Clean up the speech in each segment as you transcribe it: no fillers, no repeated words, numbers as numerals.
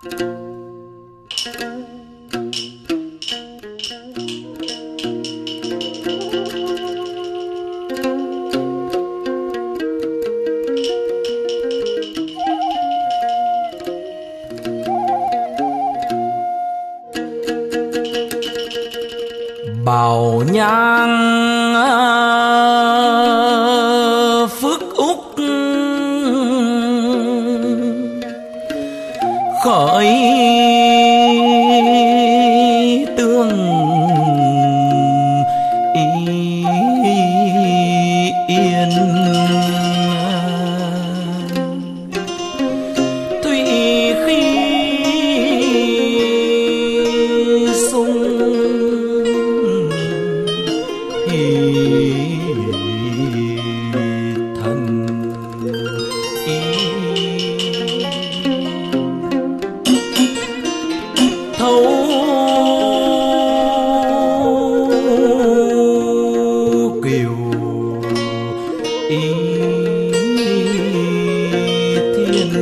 Bảo nhang phước úc khởi tương yên, thủy khí sung thần thấu kiều thiên,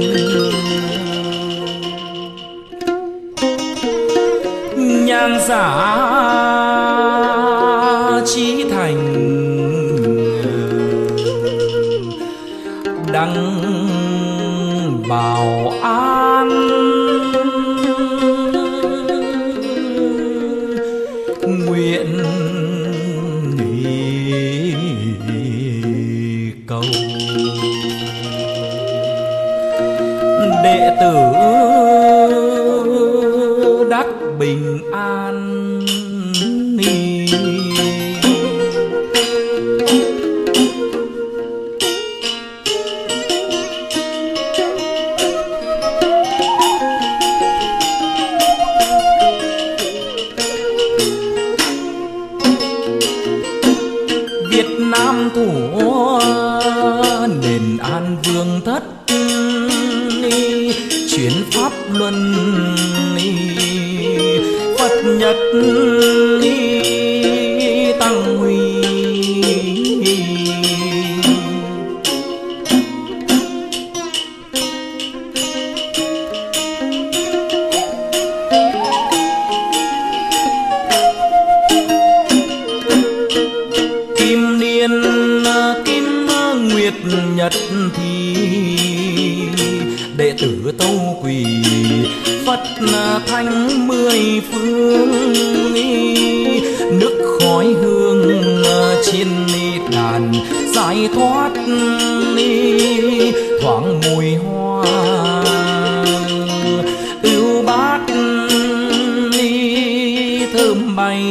nhan giả chí thành đăng bảo an, nguyện cầu đệ tử đắc bình an. Việt Nam thủ nền an vương thất, chuyển pháp luân Phật nhật tăng huy, kim niên kim nguyệt nhật thì đệ tử tâu quỳ Phật thánh mười phương, nước khói hương trên đàn giải thoát thoáng mùi hoa ưu bát thơm bay.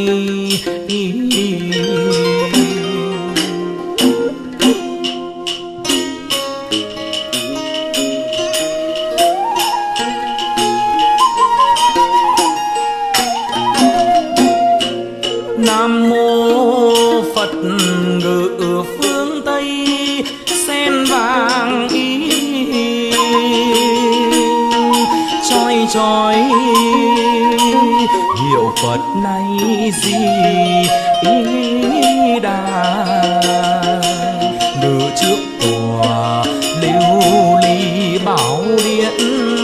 Nam mô Phật ngự phương Tây, sen vàng chói chói hiệu Phật này gì đà, ngự trước tòa lưu ly bảo điện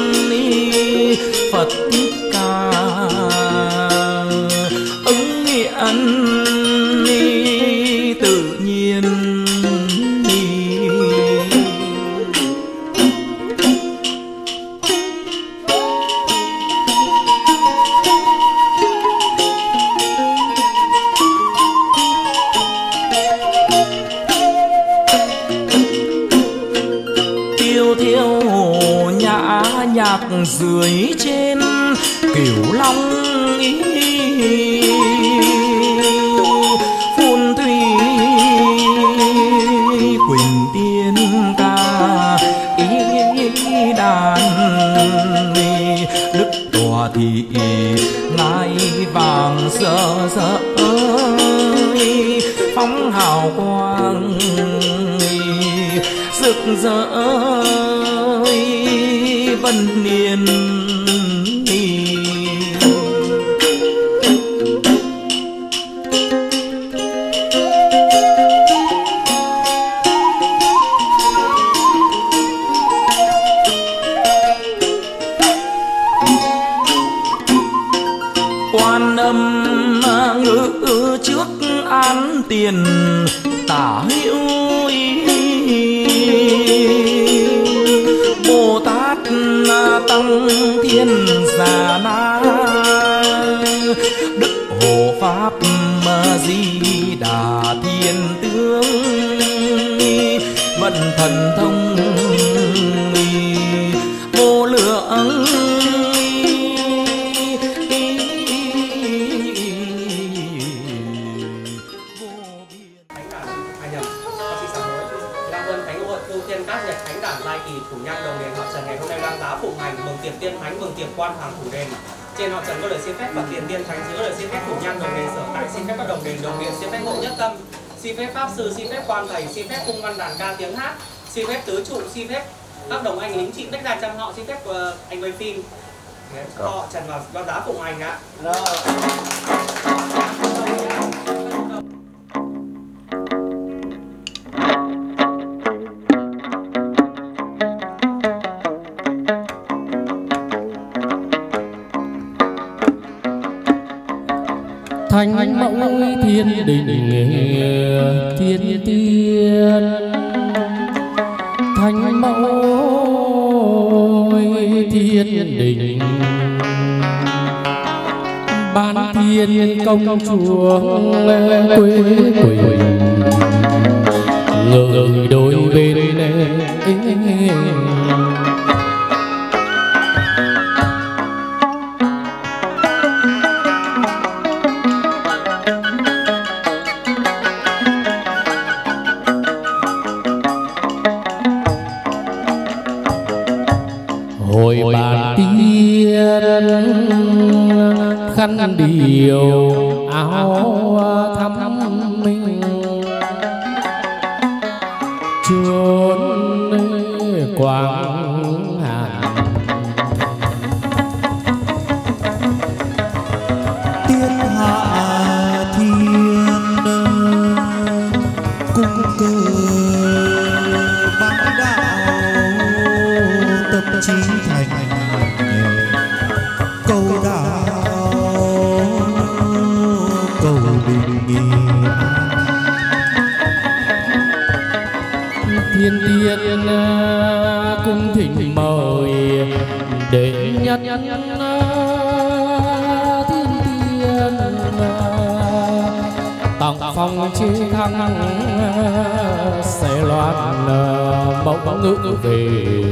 Phật Thích Ca, ứng hiện tự nhiên. Tiêu thiêu nhã nhạc dưới trên Cửu Long phun thủy quỳnh tiên ca đàn, đức tòa thị ngai vàng rỡ rỡ phóng hào quang rực rỡ vân niên. tiền tả hữu Bồ Tát tăng thiên già na Đức Hộ Pháp Di Đà Thiên Tướng vận thần thông vô lượng Thánh đản Lai Kỳ thủ nhang đồng đền họ Trần ngày hôm nay đang giá phụng hành mừng tiệc tiên thánh, mừng tiệc quan hoàng thủ đền. Trên họ Trần có lời xin phép và tiền tiên thánh dưới có lời xin phép thủ nhang đồng đền sở tại, xin phép các đồng đền đồng điện, xin phép hộ nhất tâm, xin phép pháp sư, xin phép quan thầy, xin phép cung văn đàn ca tiếng hát, xin phép tứ trụ, xin phép các đồng anh lính trị bách đàn trăm họ, xin phép anh quay phim. Họ Trần vào giá phụng hành ạ. Thánh mẫu thiên đình thiên tiên, thánh mẫu thiên đình ban thiên công chúa quê quỳnh ngự đôi bên hồi bàn tiên khăn điều áo thắm minh chốn quang hàn tiên hạ thiên cung cơ bác đạo tập chí thành câu đạo cầu bình yên thiên tiên cung thỉnh mời để nhất thiên tiên tòng phong chiến thắng sẽ loan mẫu ngữ về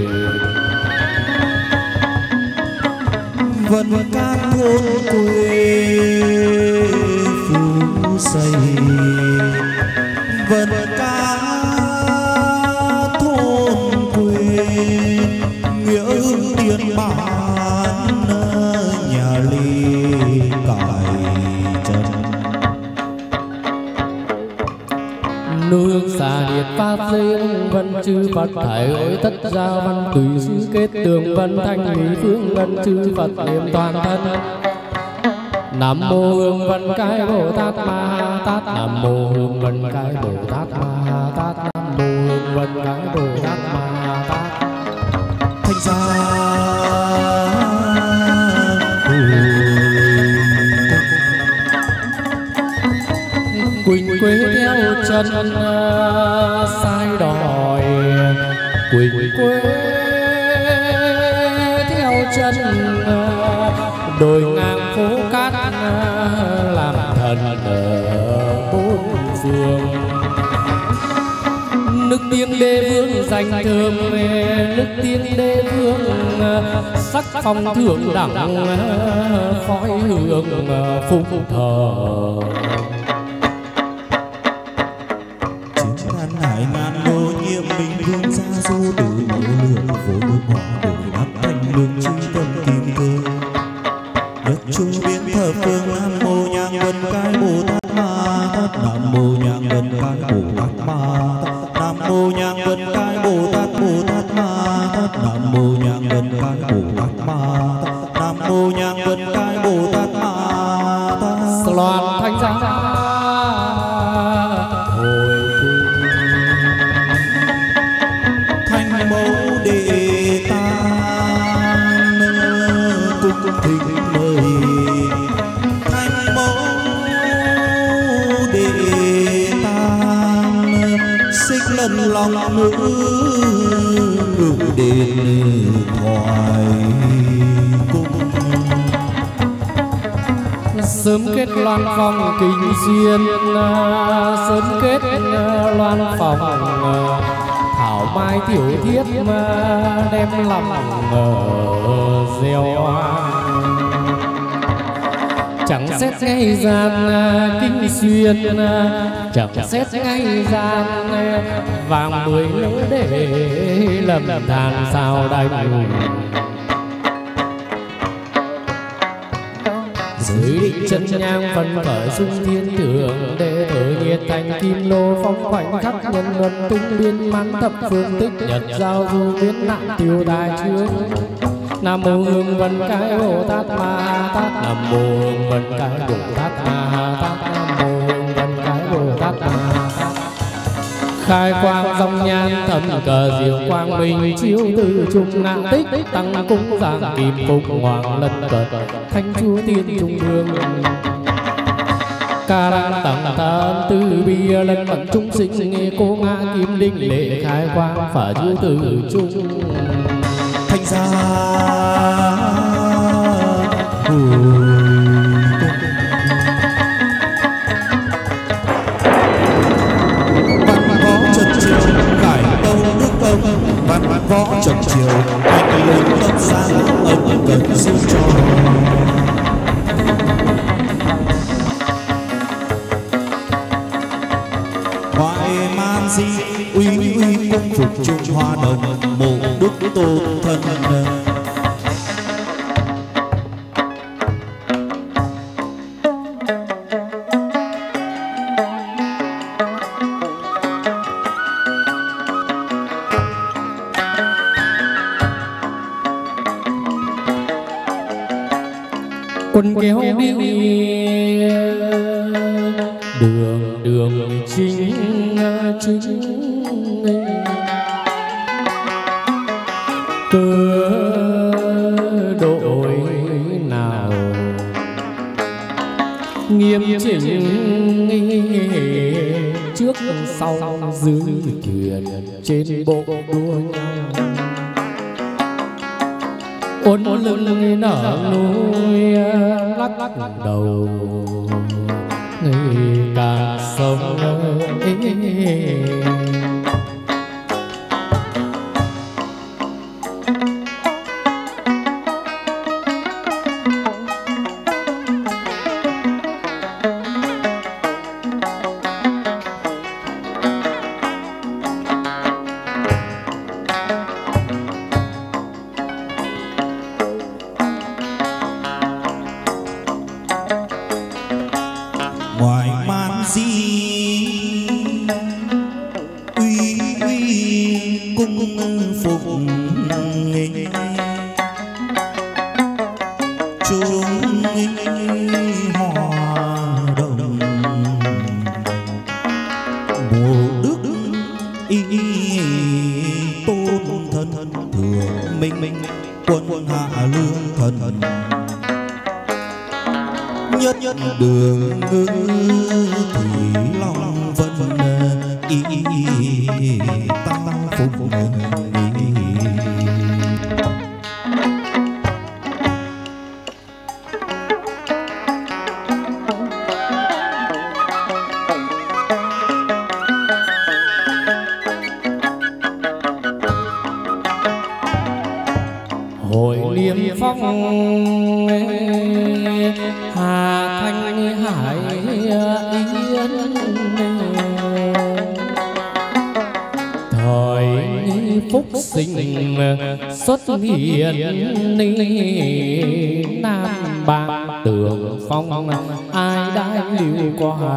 vần ca thôn quê phú xây vần ca thôn quê nghĩa hưng tiền bản nhà ly cải trần nương xà điệt pháp dây vân chư Phật thải ối tất gia văn tùy sư kết tường vân thanh lý phương vân chư Phật niệm toàn thân Nam mô Hương Vân Cái Bồ Tát Ma Tát Nam mô Hương Vân Cái Bồ Tát Ma Tát Nam mô Hương Vân Cái Bồ Tát Ma Tát thành ra Quỳnh quê theo chân sai đòi Quỳnh quê theo chân đồi ngang phố cát làm thần ở bốn phương nước tiếng đế vương danh thơm nước tiếng đế vương sắc phong thượng đẳng khói hương phúc thờ hải ngàn đô nhiệm bình vương gia du từ mẫu lượng phố nước họ đổi đắp thành đường chư tâm kim cương nhất chu biến thờ phương nam mô nhang vân cái bồ tát ma tát nam mô nhang vân cái bồ tát ma nam mô nhang vân cái bồ tát ma tát nam mô nhang vân cái bồ tát ma nam mô nhang vân cái bồ tát ma tát loan thanh giá lần lòng nữ đến ngoài cung. Sớm kết loan phòng kinh duyên, sớm kết loan phòng thảo mai tiểu thiết đem lòng gieo chẳng xét ngay gian kinh xuyên, chẳng xét ngay gian vàng mười lỡ để lầm than sao đành. Dưới định chân nhang phân khởi dung thiên thượng, để thở nhiệt thành kim lô phong khoảnh khắc nhân luân tung biên man thập phương tích nhật giao du biến nạn tiêu tài trước. Nam mô Hương Vân Cái Bồ Tát Ma Tát, Nam mô Hương Vân Cái Bồ Tát Ma Tát, Nam mô Hương Vân Cái Bồ Tát Ma Tát. Khai quang dòng nhan thầm cờ diệu quang minh, chiếu từ trung nạn tích tăng cung giảng kim phục hoàng lân cận thanh chúa tiên trung hương. Ca đan tặng tam từ bi lân mẫn trung sinh, cô ngã kim linh lệ khai quang phả chiếu từ trung Thanh gia văn võ trật chiều, anh lên tóc xa ân cần xin cho. Ngoại man di uy uy cung phục trung hoa đồng, mộ đức tôn thân. quân kéo đi đường đường chính cơ đội nào nghiêm chỉnh, trước sau dưới thuyền trên bộ đua nhau. Ôn lưng nở nuôi lắc đầu cả sông Ngoài man di uy uy cung phục chúng hòa đồng, mộ đức y tôn thân thường minh quân hạ lương thần nhất đường ngư thủy long vân y tăng phục hội niệm phong hà thanh hải yên, thời phúc sinh xuất hiện nam bang tường phong, ai đã lưu qua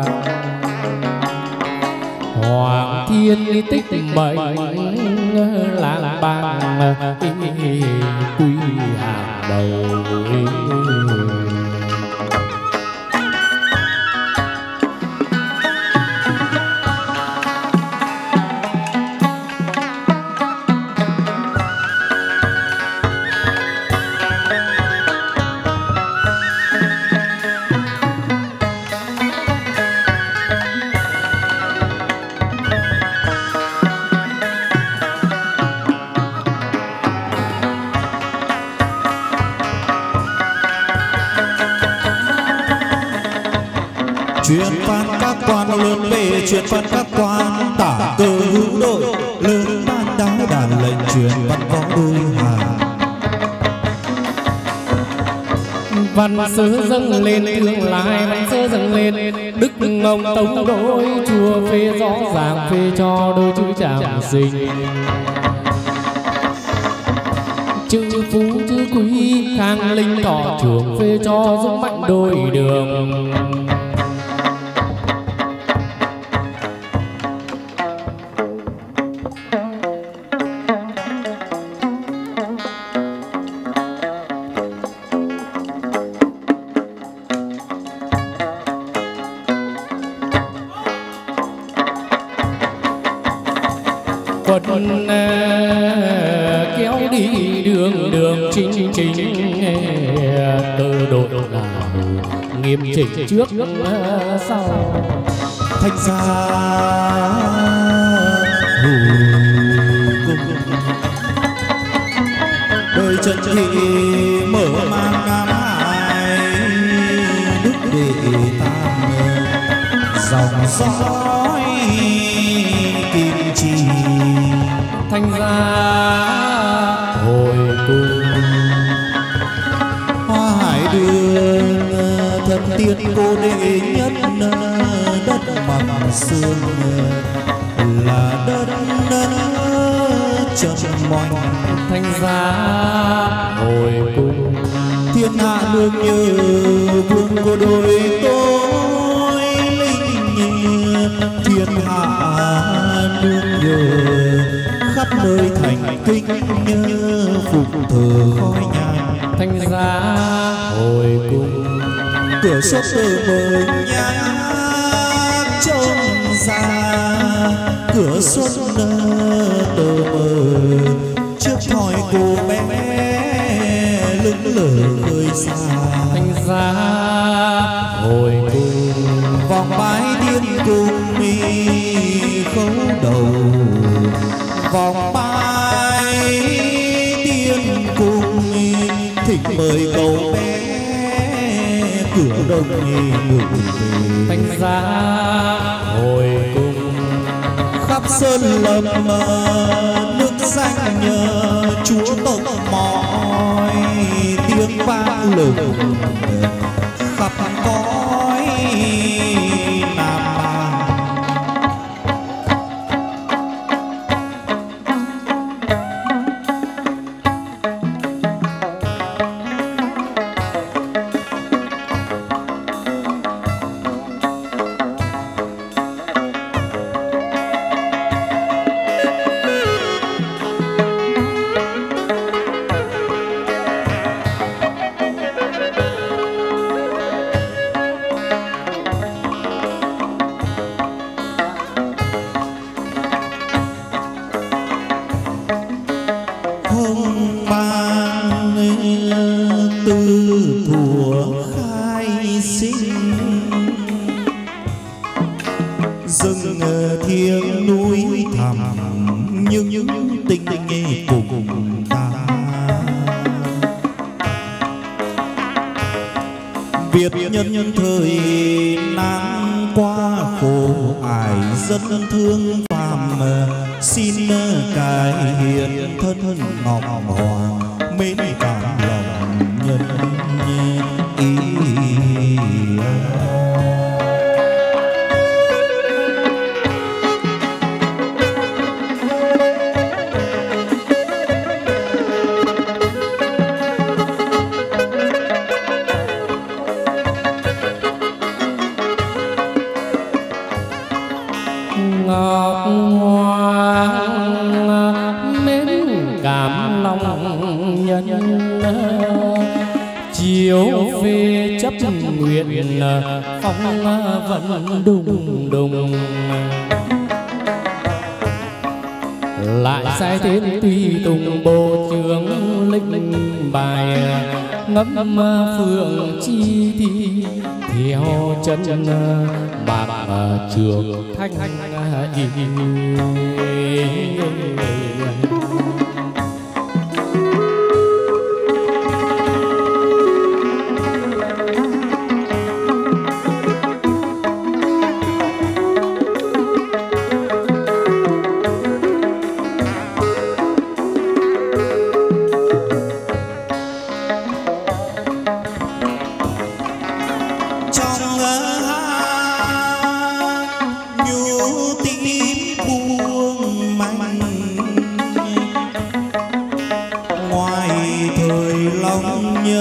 hoàng thiên tích mệnh làng bang quy hàng đầu. Chuyện văn các quan lớn về chuyện văn các quan tả cơ hữu đội lớn ban đáo đàn lệnh truyền văn võ đôi hàng. Văn sớ dâng lên tương lai, văn sớ dâng lên đức ông tống đối chùa phê rõ ràng phê cho đôi chữ tràng sinh. Chữ phú chữ quý khang linh thọ trưởng phê cho dũng mạnh đôi đường. Quân kéo đi đường đường chính từ đội nào nghiêm chỉnh trước sau. Thanh gia đời trần thị mở mang nam hải đức đệ tam dòng dõi kim chi. Thanh gia hồi cung hoa hải đường thần tiên cô đệ nhất đất bằng xương là đất trầm mong. Thanh gia hồi cung thiên hạ nương nhớ vương cô đôi tôi linh thiên hạ nương nhớ khắp nơi thành kính nhớ phục thờ khói nhang. Thanh gia hồi cung cửa sốt từ mờ nhang trông ra cửa sốt từ mờ trước thoi cô bé lững lờ khơi xa. Thanh gia hồi cung vòng bái điên cùng mi khấu đầu vòng bái điên cùng mi thỉnh mời cậu bé cửa đông ngự về. Thanh gia hồi cung khắp sơn lâm nước danh nhờ chúa tộc mọi tiếng vang lừng khắp cõi Nam Mang. Nhân thời nắng qua khổ ải dân thương phàm xin cải hiện thân ngọc hoàng mến cảm lòng nhân ý. Nguyện phong vẫn đùng đùng lại sai tên tùy tùng bộ trưởng linh bài ngẫm phượng chi thi theo chân bạc trường thanh y.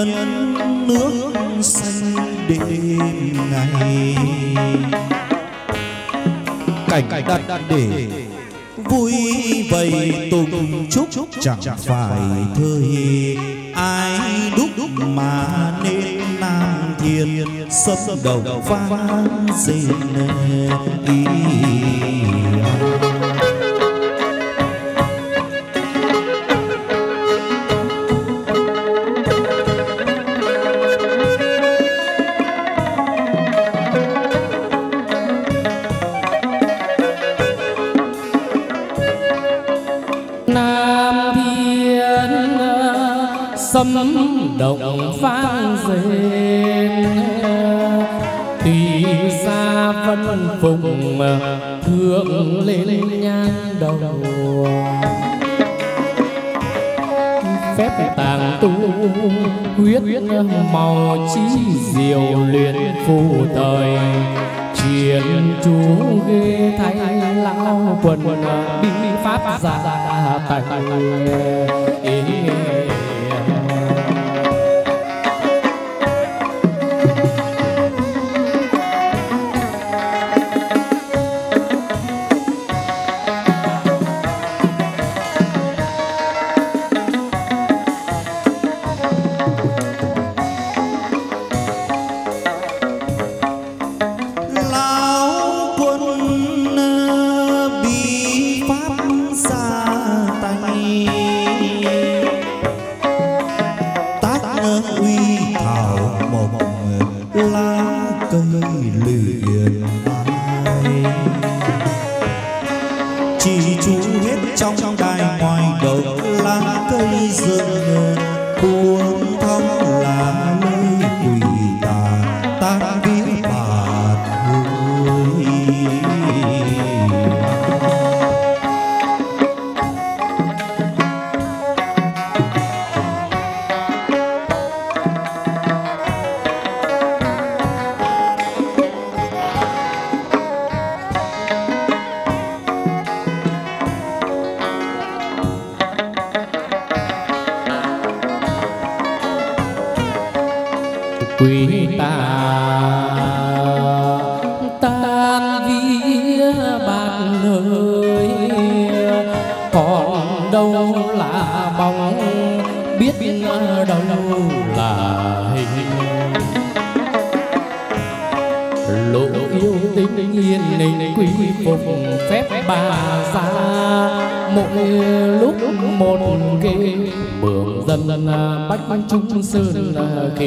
nhân nước xanh đêm ngày, cảnh đặt để vui vầy tùng chúc chẳng phải thời ai đúc mà nên nam thiên sấm đầu vang rền ý. Sấm động vang rền, tuy xa vân phùng thượng lên nhan đầu. Phép tàng tu huyết màu chí diệu luyện phù thời, truyền chú ghê thay lao quần bí pháp giả tài. Quý ta tan vía bạc nơi, còn đâu là bóng, biết đâu là hình. Lộ yêu tình yên ninh quý phục phép bà ra, mỗi lúc một ghê mường dân bách chúng sơn kỳ.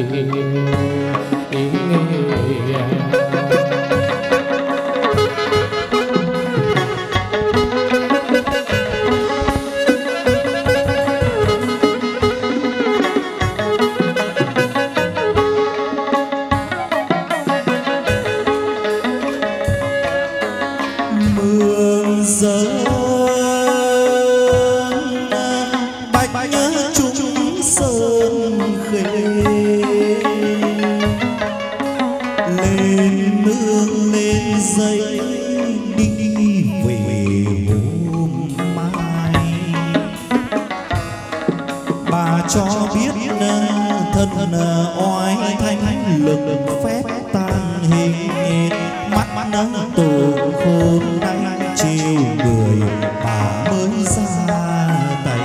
Mường dân bách chúng sơn khê, lên nương lên dây đi về hôm mai. Bà cho biết thân oai thanh lực phép tan hình, mắt tù khôn đánh chiều người bà mới ra tay.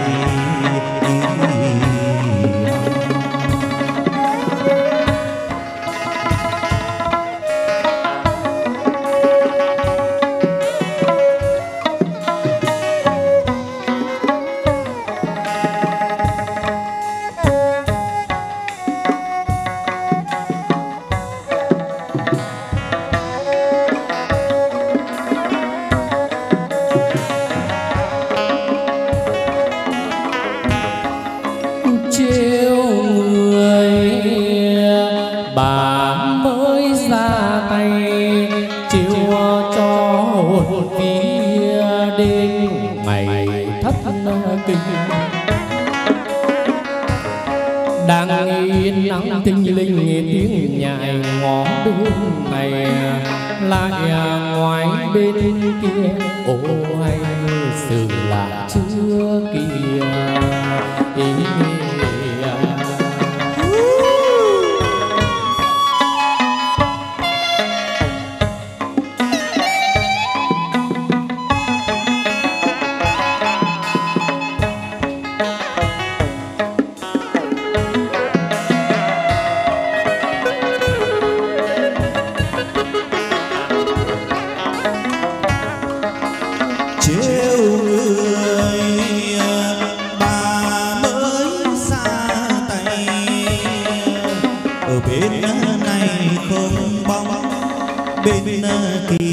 Đang yên nắng tinh linh tiếng nhại ngõ bên này, lại ngoài bên kia ô hay sự lạ chưa kia.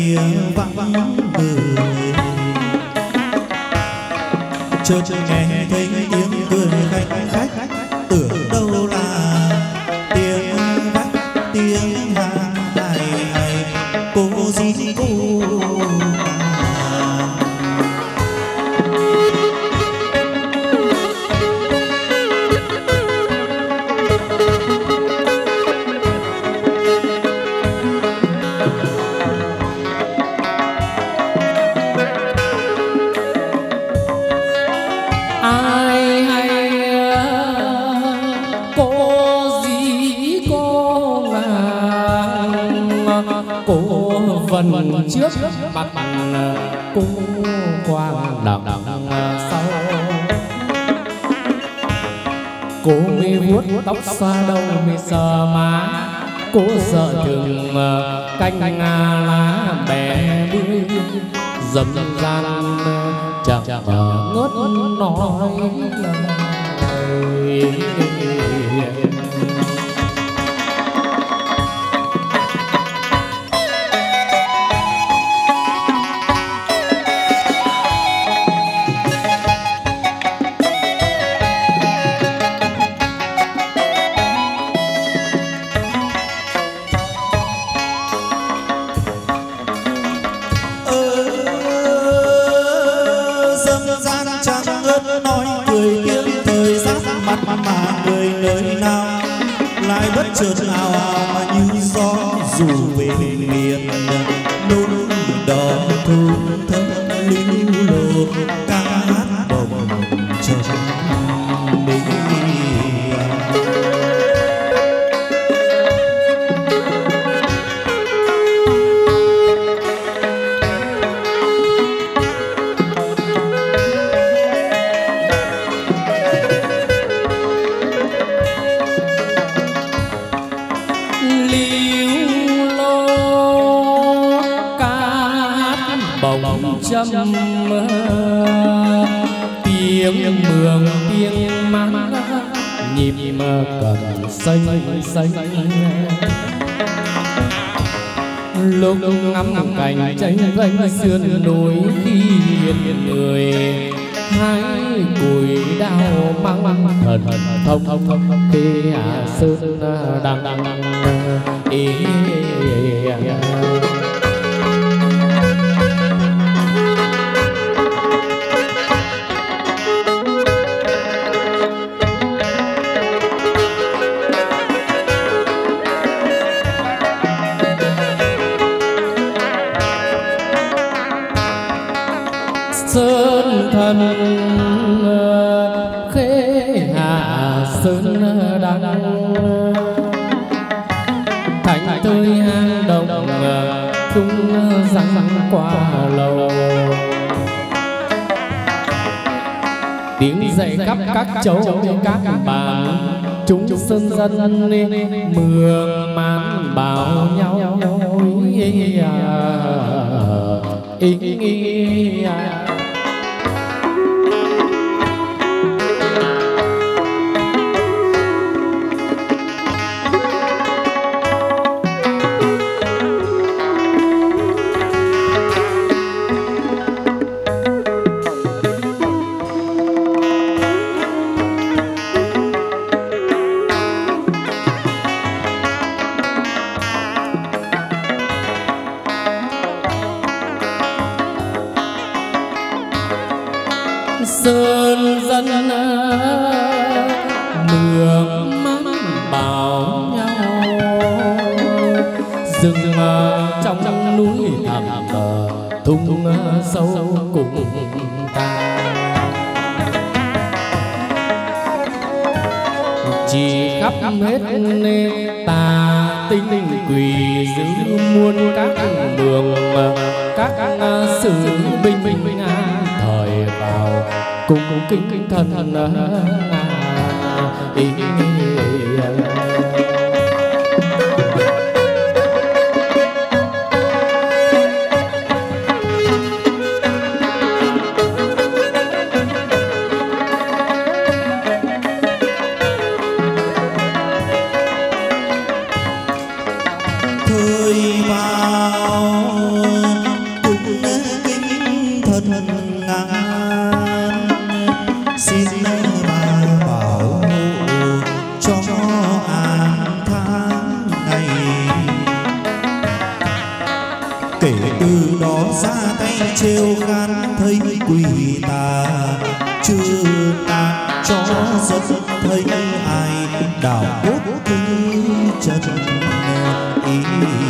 kia vắng người, chợt nghe thấy tiếng cười khách khách, tưởng đâu là tiếng vách tiếng hát hay cô gì cô. Vần trước mặt cô quang đằng sau, cô mi vuốt tóc xoa đầu mi sờ má, cô sợ chừng canh lá bè bưởi dầm gian chẳng ngớt nói lời. Chợt ào ào mà như gió dù về miền núi đỏ thu thấp lưu lô ca hát bồng trong đêm. Châm tiếng mường tiếng mát nhịp cần xanh xanh, lúc ngắm cảnh tranh vênh sườn núi khi người hái cùi đào mang thần thông thông khi sơn đằng ý. Sơn thần khê hạ sơn đăng, thành tươi hang động tung răng qua lầu, tiếng dậy khắp các châu các bản chúng sơn dân mường man bảo nhau sơn dân mường man bảo nhau, rừng trong núi thẳm thung sâu cùng ta, chỉ khắp hết tà tinh quỷ giữ muôn các đường các sự binh thời vào cùng kính thần ý. Thời vào trêu khán thấy quỷ tà, chưa tàn cho giấc thấy ai đào cốt tư chân ý.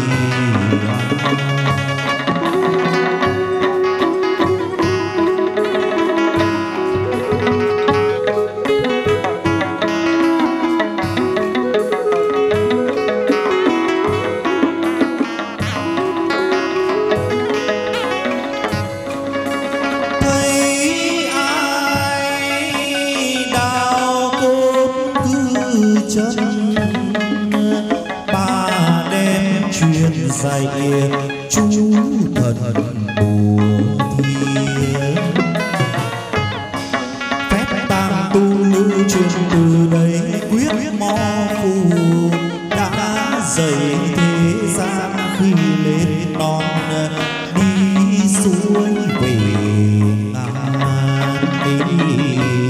Dạy chú thần bùa thiên, phép tam tu lưu truyền từ đây quyết mò phù đã dạy thế gian khi lên non đi suối về ngàn đi.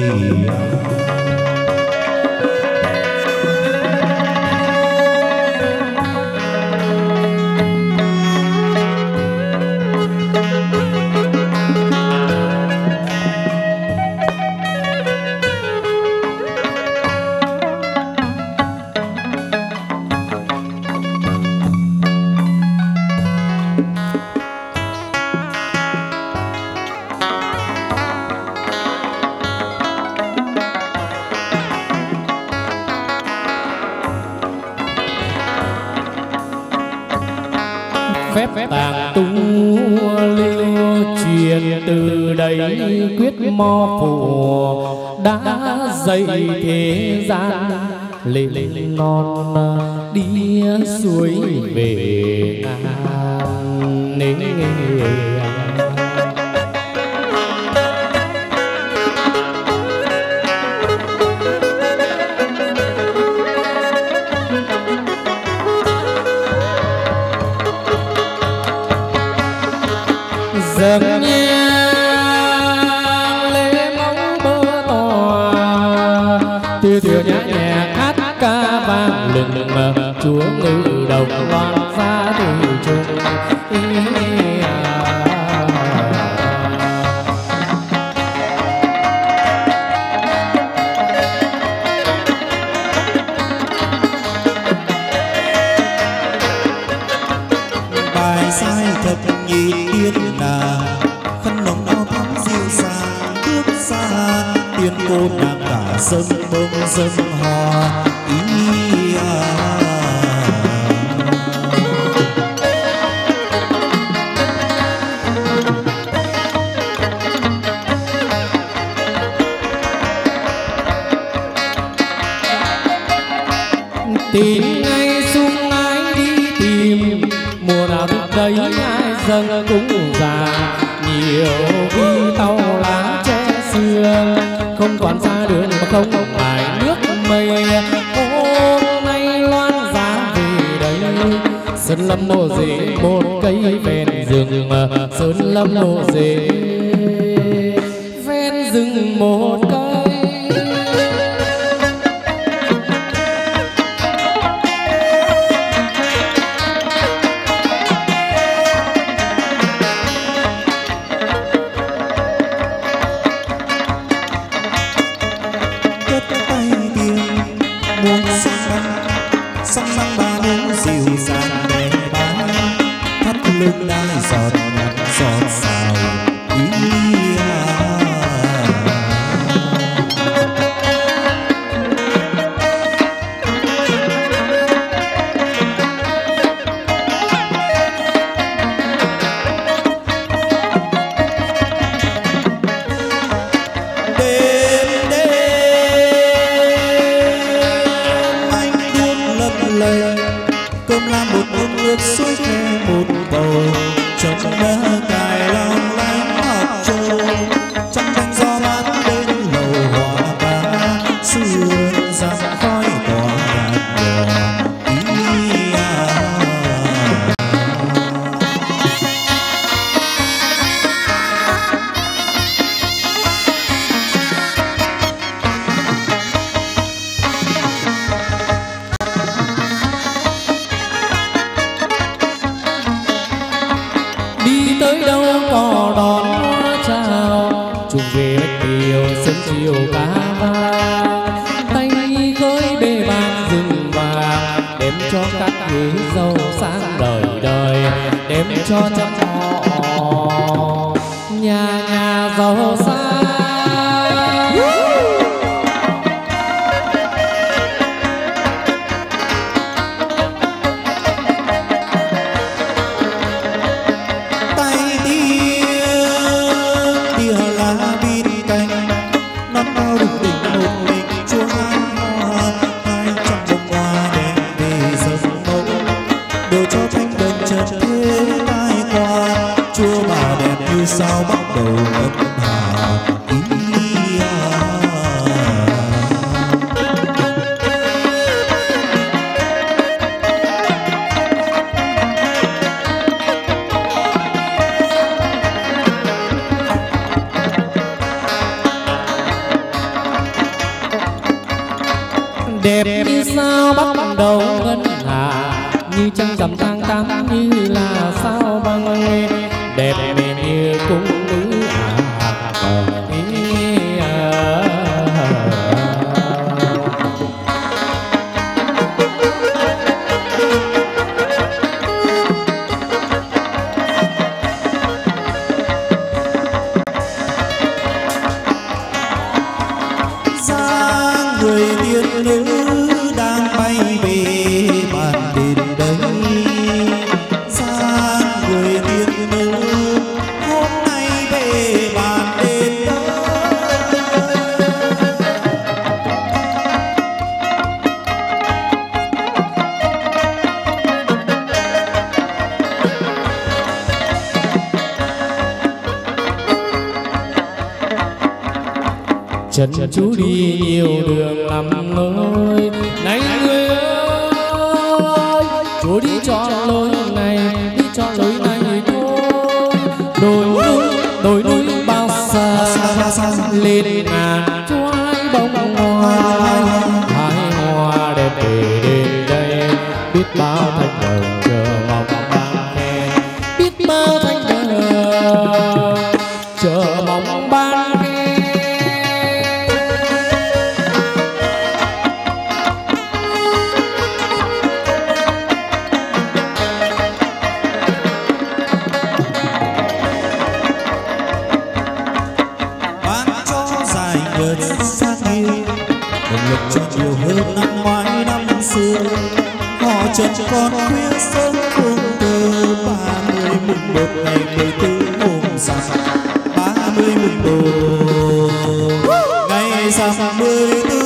Phép tàng tu lưu truyền từ đây quyết mò phù đã dạy thế gian lên non đi suối về ngàn nên dâng nhang lễ mong bơ tòa, tia tia nhẹ nhẹ hát ca vang lừng chúa ngự đồng loan ra từ chung. Bài sai thật nhị tiên là khăn nồng áo thắm dịu dàng bước xa, tiên cô nàng cả sân bông dân hoa ý à. Tìm ngay sung ái đi tìm, mùa nào thức đây ai dâng cũng già, nhiều khi tàu lá che xưa không còn xa đường mà không phải nước mây. Hôm nay loan giá về đây, sơn lâm mộ rễ một cây ven rừng, sơn lâm mộ rễ ven rừng một cây. Sông băng ba nước dịu dàng bè bá, thắt lưng đang giọt nhạt giọt xào ý à. Cơm làm một bông nước suối khe một bầu, trong mơ cài lòng lánh học trâu, trong cánh gió mát bên lầu hoa cá, sương răng khói tỏa nhạt nhòa ý à. Tới đâu có chiều cá vàng, tay khơi bê bạc rừng vàng, đem cho các người giàu sang đời đời, đem cho trăm họ nhà nhà giàu sang. Sao bắt đầu ngân hà đẹp như sao bắt đầu ngân hà, như trăng rằm tháng 8 như là sao băng, đẹp mềm như cung nữ dáng người tiên nữ đang bay về bàn đền đấy. Dáng người tiên nữ hôm nay về bàn đền đấy. chân chú đi nhiều đường lắm ơi, này người ơi, chú đi cho lối này, đi cho lối này thôi. Đồi núi bao xa lên ngàn choái bông hoa, hai hoa đẹp để đến đây, biết bao thanh đồng chờ mong ban khen, biết bao thanh đồng chờ mong ban khen. Nhiều hơn năm ngoái năm xưa, họ chân con khuya sớm phương từ 30 mùng 1 ngày 14 hôm rằm, 30 mùng 1 ngày rằm 14.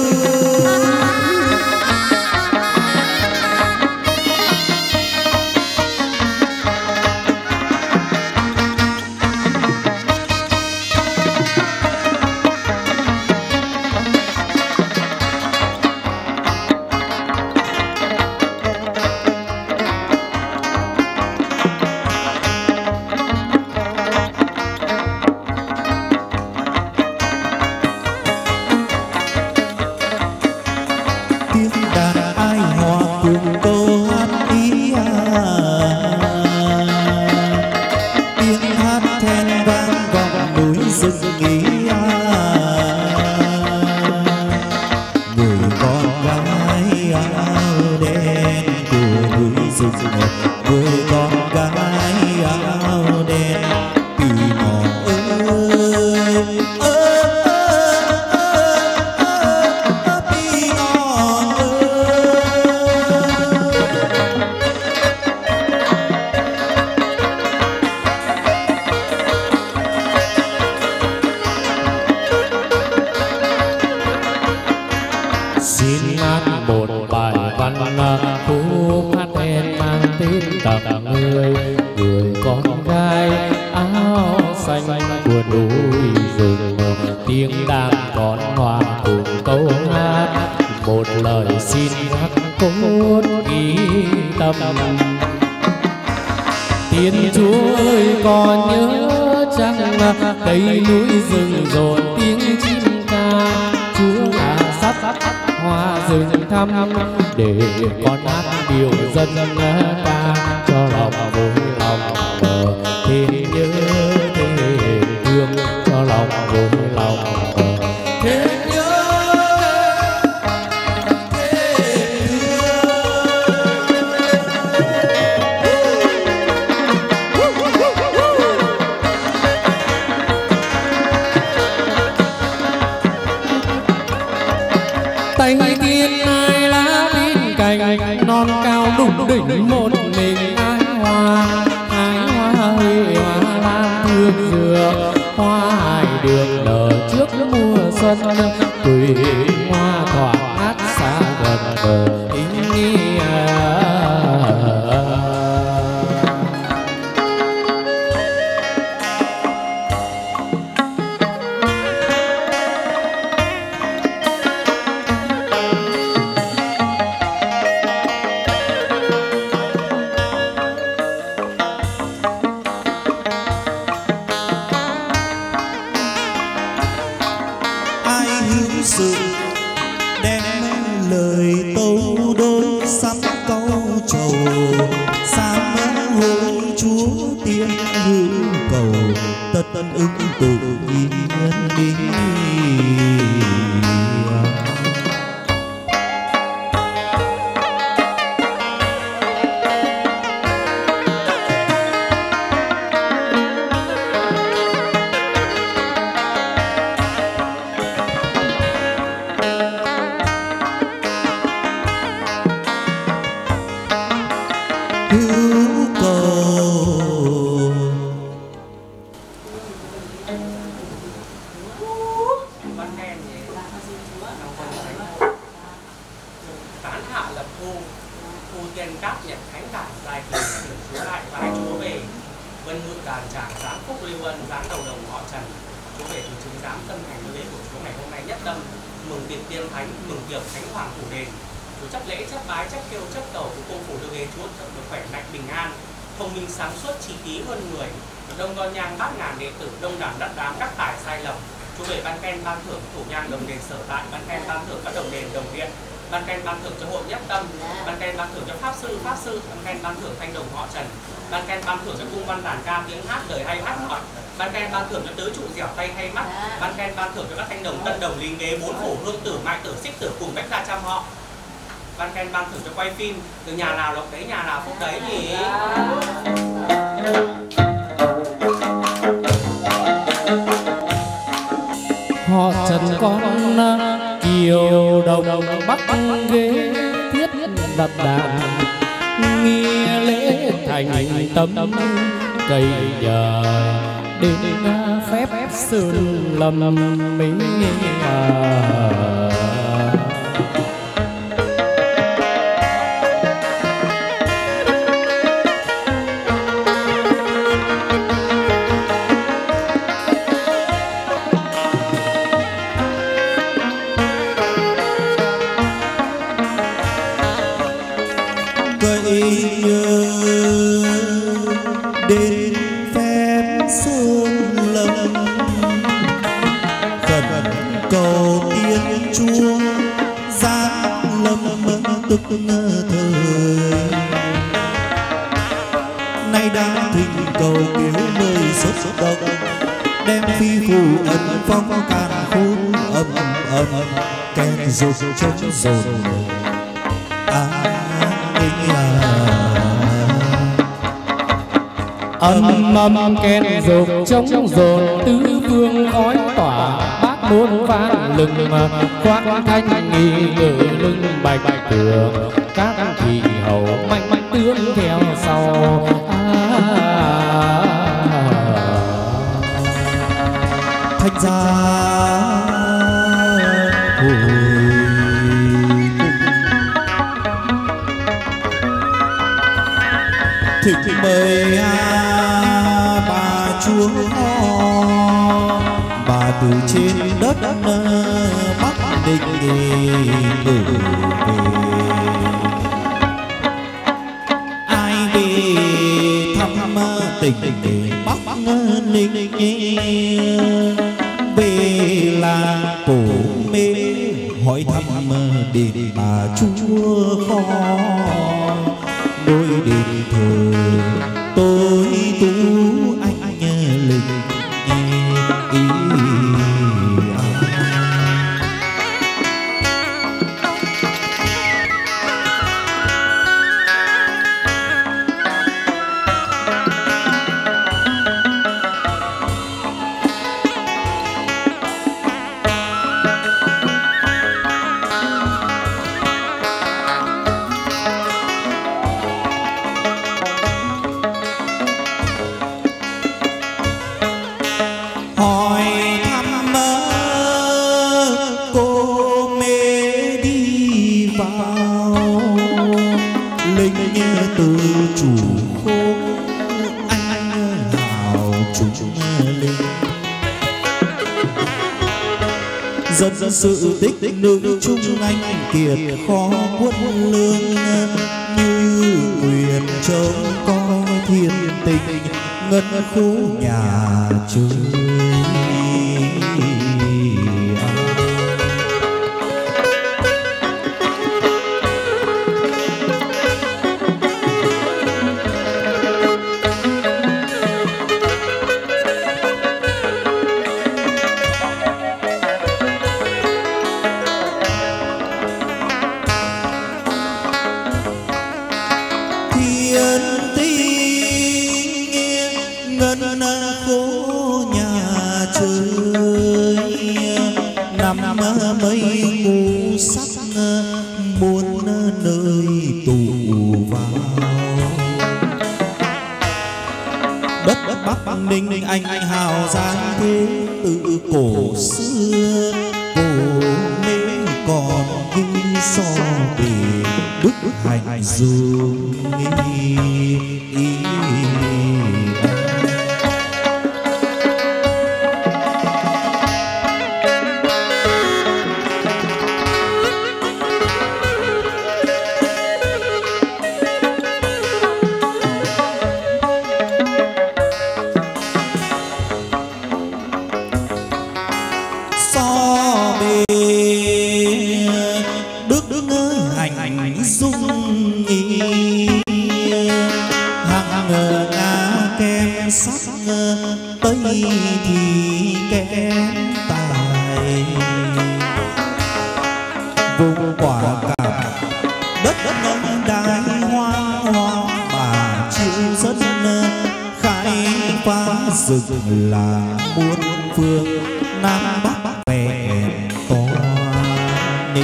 Xin hát một bài văn khúc hát hẹn mang tên tặng người, người con gái áo xanh của núi rừng, tiếng đàn con hoa cùng câu hát, một lời xin hát cốt ghi tâm. Tiên Chúa ơi còn nhớ chăng cây núi rừng rộn tiếng chim ca, Chúa là sắt hoa rừng thăm để con hát điều dân ca, cho lòng vui lòng thêm nhớ thêm thương, cho lòng vui lòng thêm tay tiên ai lá bên cành non cao đủng đỉnh một mình ai hoa ơi hoa lan thương dừa hoa hài được nở trước mùa xuân quỳ hoa thoảng hát xa gần bờ sự đem lời tâu đối sắm câu trầu sám hối chúa tiên hữu cầu tất ứng tự nhiên đi. Ban khen ban thưởng cho hội Nhất Tâm, ban khen ban thưởng cho pháp sư, ban khen ban thưởng thanh đồng họ Trần, ban khen ban thưởng cho cung văn đàn ca tiếng hát lời hay hát ngọt, ban khen ban thưởng cho tứ trụ dẻo tay hay mắt, ban khen ban thưởng cho các thanh đồng tân đồng lý nghế bốn phổ hương tử mai tử xích tử cùng bách gia trăm họ, ban khen ban thưởng cho quay phim từ nhà nào lộc đấy nhà nào phúc đấy nhỉ. Họ Trần con kiều đồng bắc ghế thiết đặt đàn nghi lễ thành tâm cây nhờ đến phép sơn lâm mình đến phép sơn lâm khẩn cầu tiên chúa giáng lâm tức thời nay đã thỉnh cầu cứu nơi xuất động đem phi phù ẩn phong càn khôn âm kèn dục chống dồn âm kèn dục chống dồn tứ phương khói tỏa bát muôn vang lừng khoác thanh nghi ngự lưng bạch tường các thị hầu manh tướng theo sau thanh gia thỉnh mời bà chúa bà từ trên đất Bắc Định về ai về thăm tỉnh Bắc Ninh về là cổ mê hỏi thăm đền bà chúa kho đôi đền thờ tôi tú anh lịch ý dân sự tích nữ trung anh kiệt khó quân lương, như quyền trông coi thiên tình ngân khố nhà chơi. Mấy ngu sắc muôn nơi tụ vào, đất Bắc Ninh anh hào giang thế tự cổ xưa, cổ nên còn ghi so để đức hạnh dung ý. Tây thì kém tài, vùng quả cảm đất nông đai hoang hoang bà chịu rất khai phá rừng là muôn phương Nam Bắc vẹn toàn đi.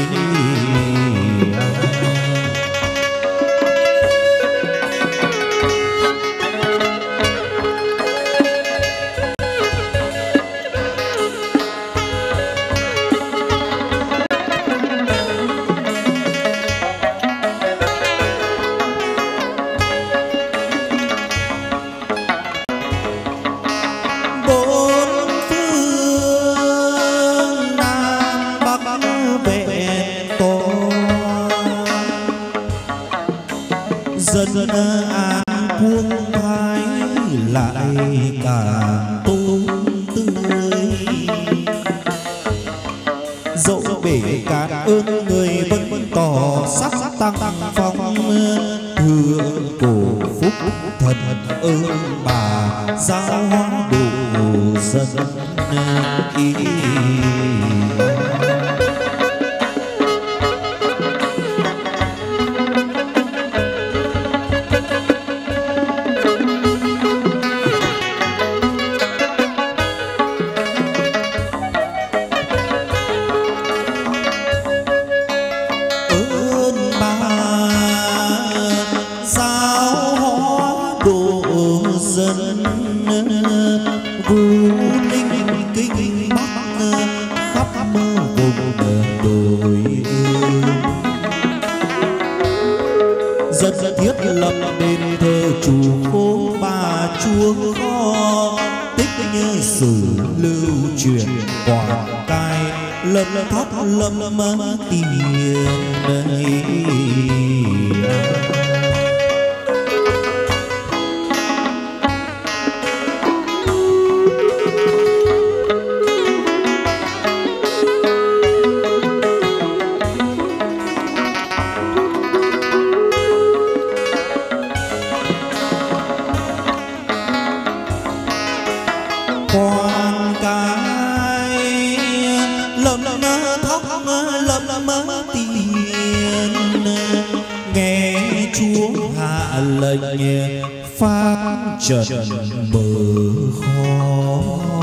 Dân an quân thái lại càng tôn tươi, dẫu bể cảm ơn người vẫn tỏ sắc tăng phong, thượng cổ phúc thần ơn bà giáo hóa độ dân ý. Dân thiết lập đền thờ chủ phố bà chúa kho, tích như sử lưu truyền quảng cai lâm thóc lâm tiền đây. Quảng cai lâm thóc lâm tiền, nghe chúa hạ lệnh phá trận bờ kho.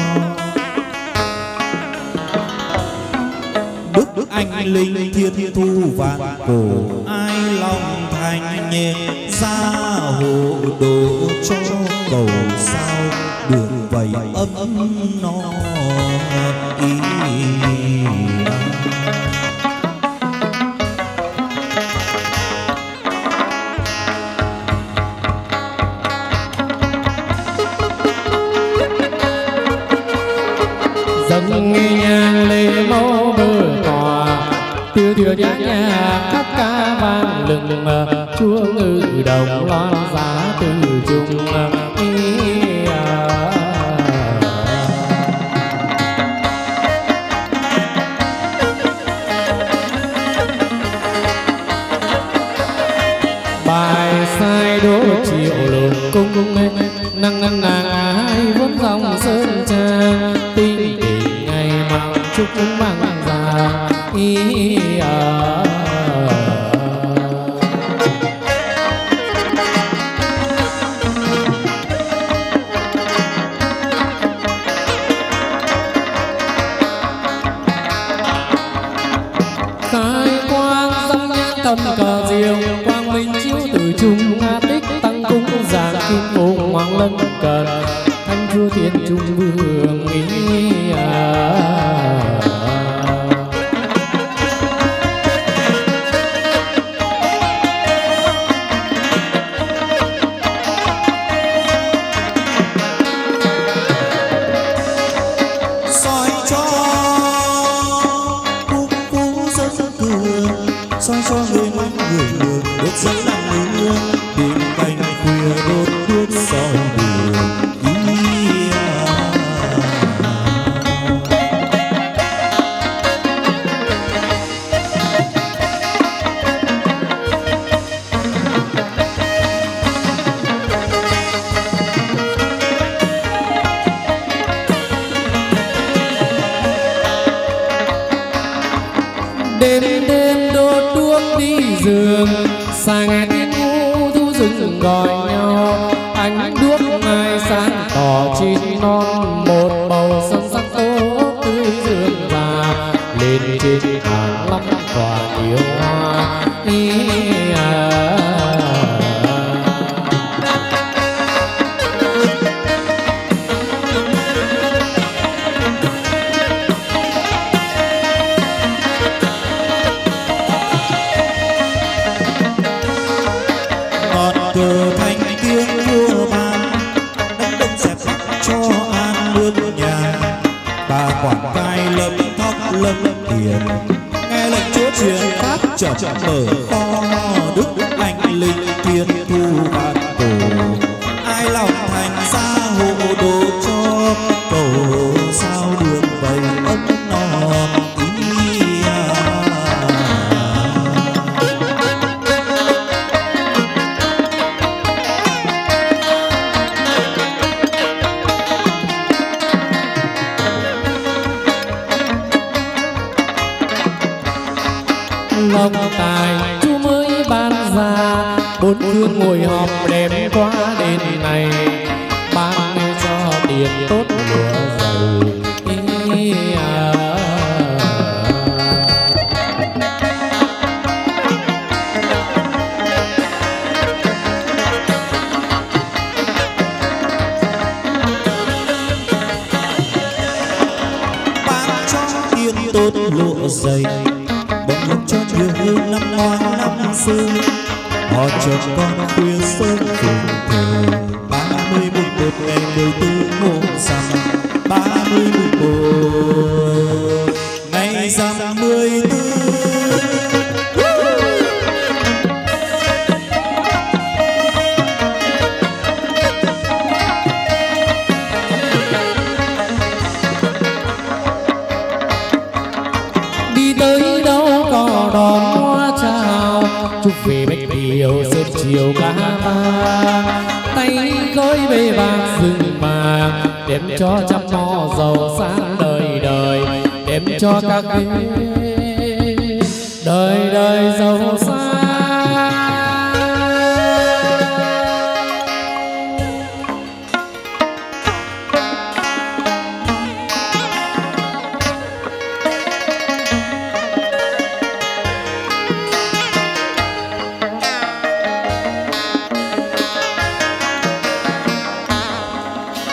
Đức anh linh thiên thu vạn cổ, ai lòng thành ra hộ độ cho cầu sao đường vầy ấm no ý. Dâng nghe lễ mẫu nhã nhạc hát ca vang lừng chúa ngự đồng loan giá từ trung bài sai đỗ triệu lùng cung năng nàng ai vốn dòng sơn trang tinh tình ngày mang chúc mang già khai quang dâm nhãn cầm cờ diều quang minh chiếu từ trung tích tăng cung giảng kim phụng hoàng lân cận thanh vua thiên trung vương soi cho phúc phú dân cường, soi cho người mang người đường đốt giấy làm mưa tìm canh khuya đốt đuốc soi đường. đêm đêm đốt đuốc đi giường xa nghe tiếng ngu thu rừng gọi nhau ánh đuốc mai sáng tỏ chín non một bầu sân sắc tốt tươi dương và lên trên hàng lắm tỏa nhiều hoa cờ thanh tiếng vua ban đánh đông dẹp bắc cho an nước nhà bà quảng cai lâm thóc lâm tiền nghe lệnh chúa truyền pháp chợt mở kho đức anh linh thiên thu vạn cổ ai lòng thành ra hộ đồ cho cầu sao đường vầy ấm no long tài chú mới ban ra bốn phương ngồi họp đẹp quá đêm này ban cho tiền tốt lửa dầu ban cho tiền tốt lụa dày bỗng lúc cho nhiều hơn năm ngoái năm xưa họ chờ con khuya sớm cùng thờ 30 mùng 1 ngày 14 mùng rằm 30 mùng 1 ngày rằm 14. đi tới đâu có đón hoa chào chúc về bách điều sớm chiều cả ba tay gói bê bạc rừng vàng đem cho trăm mo giàu sang đời đời đem cho các đời đời giàu sang.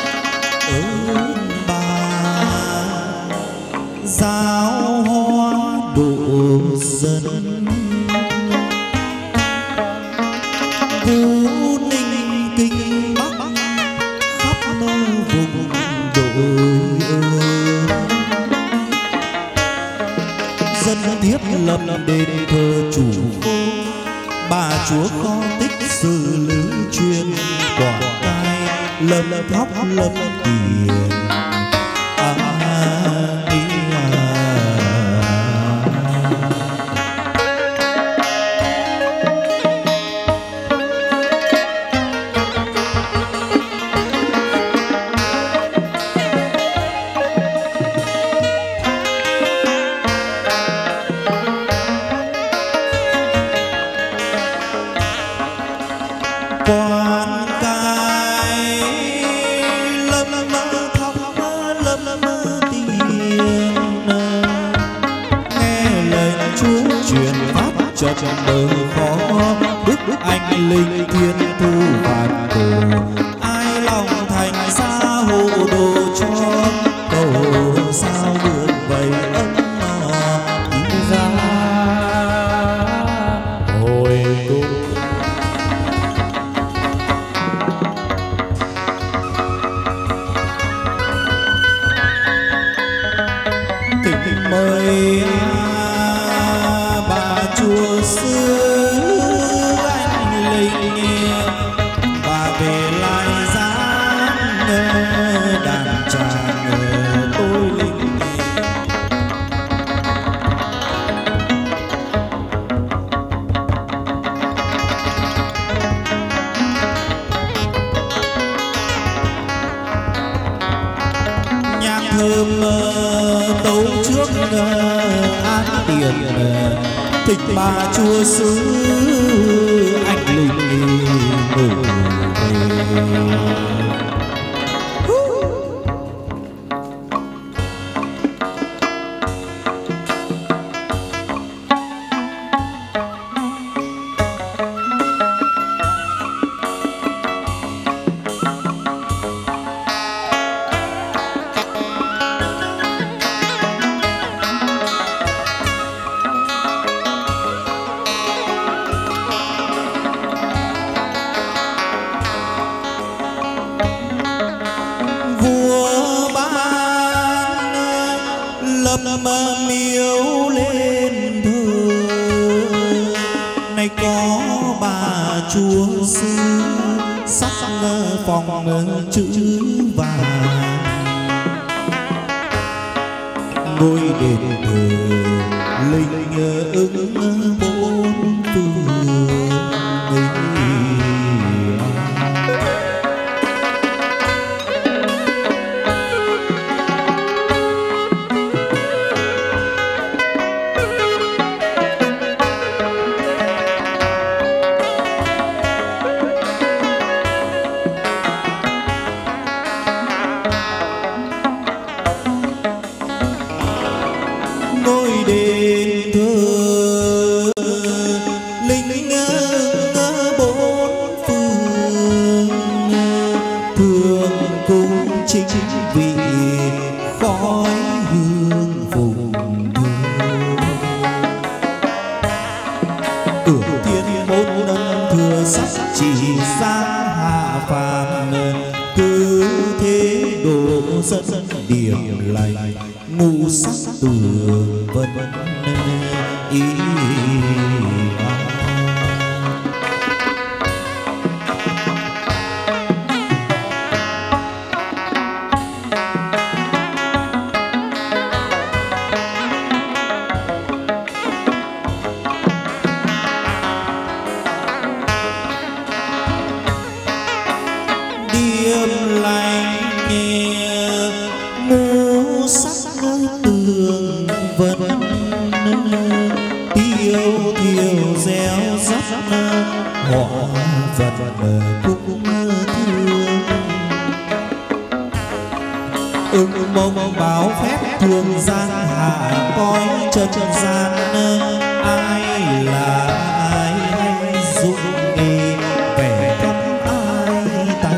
Giáo hoa dân tiếp lập đền thờ chủ cô, bà chúa kho tích sự lưu truyền, quả cai lâm thóc lâm tiền. Quan cai lâm thóc lâm tiền, nghe lời Chúa truyền pháp trận đời khó, đức anh linh thiên thu phạt tù, ai lòng thành xa hộ đồ cho, cầu sao được vậy ấm ra hồi cung. Thỉnh mời bà chúa xứ anh linh, bà về lại dáng đàn tràng tôi linh. Nhạc thơm tấu trước án tiền, thỉnh bà chúa xứ anh linh ngủ về. Vua ban lập miếu lên thờ, này có bà chúa xứ sắc phòng chữ vàng, ngôi đền thờ linh ứng bốn phương. Ngôi đền thờ linh bốn phương, thường cung chính vị khói hương phùng thơ. Cửa thiên môn thừa sắc chỉ sang hạ phàm, cứ thế độ dân điểm lành, ngũ sắc tường vân ý. Điềm lành ngũ sắc tường vân, tiêu thiều gieo rắc họ vật cũng thương. Ưng mông báo phép thương gian hạ coi chân gian, ai là ai hay dụng nghề vẻ thăm ai tay.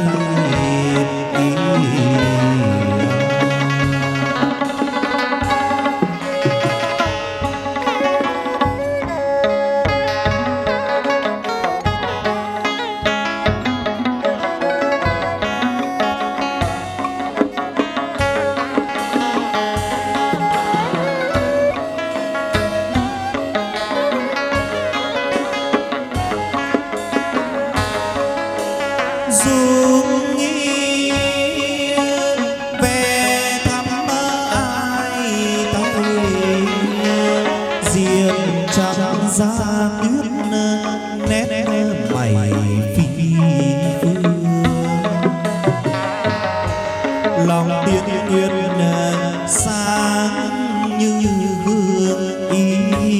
hiền trắng da tuyết nét mày phi phương lòng tiên nguyện sáng như gương ý.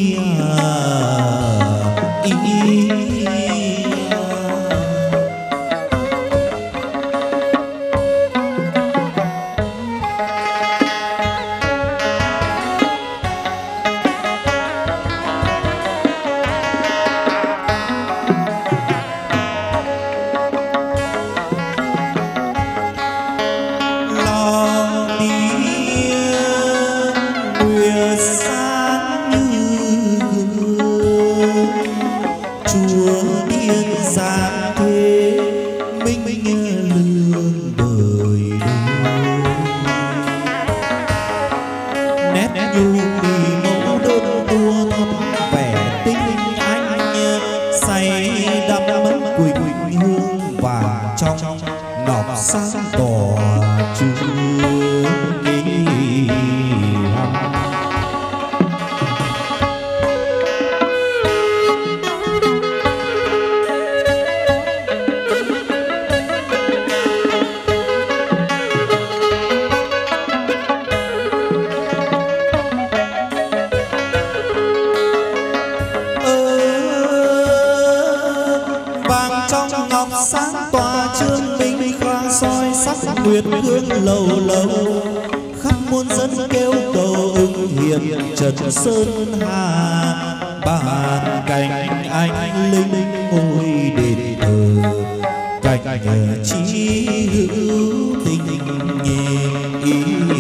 Nguyệt hương lầu lầu khắp muôn dân kêu cầu ưng hiền trần sơn hà bàn cạnh anh linh ngôi đền thờ cạnh chí hữu tình ý.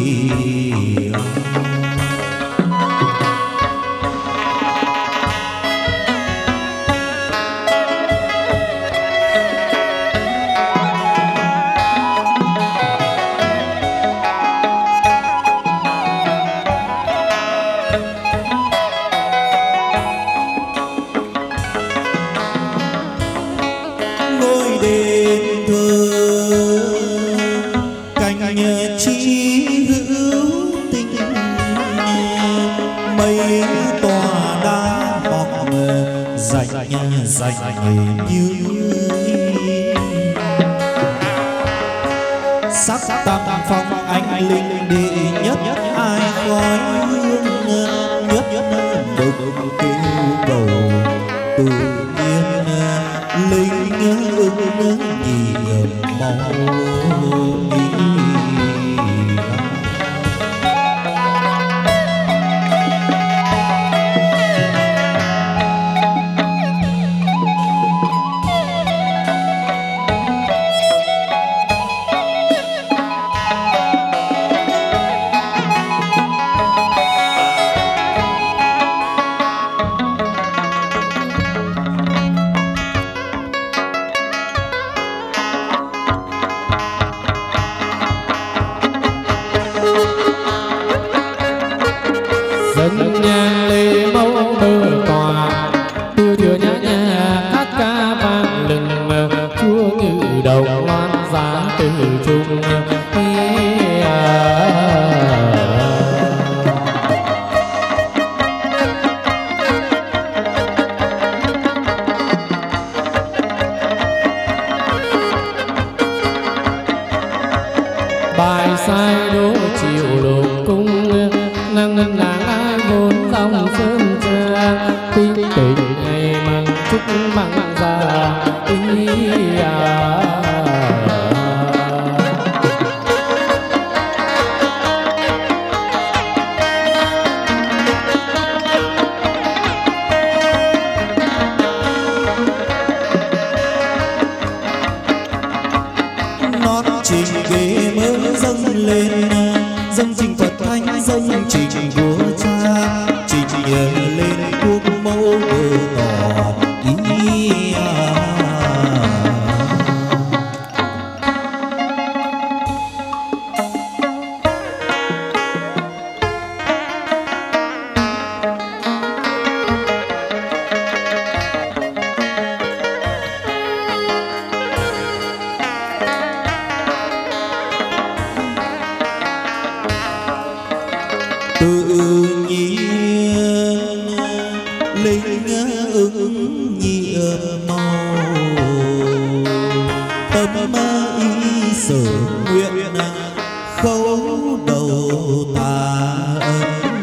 Sắc tam phong anh linh đệ nhất ai khói hương nhất đục kêu cầu tự nhiên linh ưng nhị màu tự nhiên linh ứng nhiệm màu tâm ý sở nguyện khấu đầu tạ ơn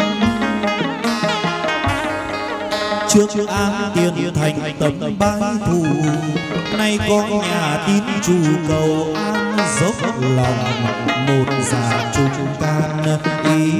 trước an tiền thành tâm bái thù nay có nhà tín chủ cầu an dốc lòng một giả trung can ý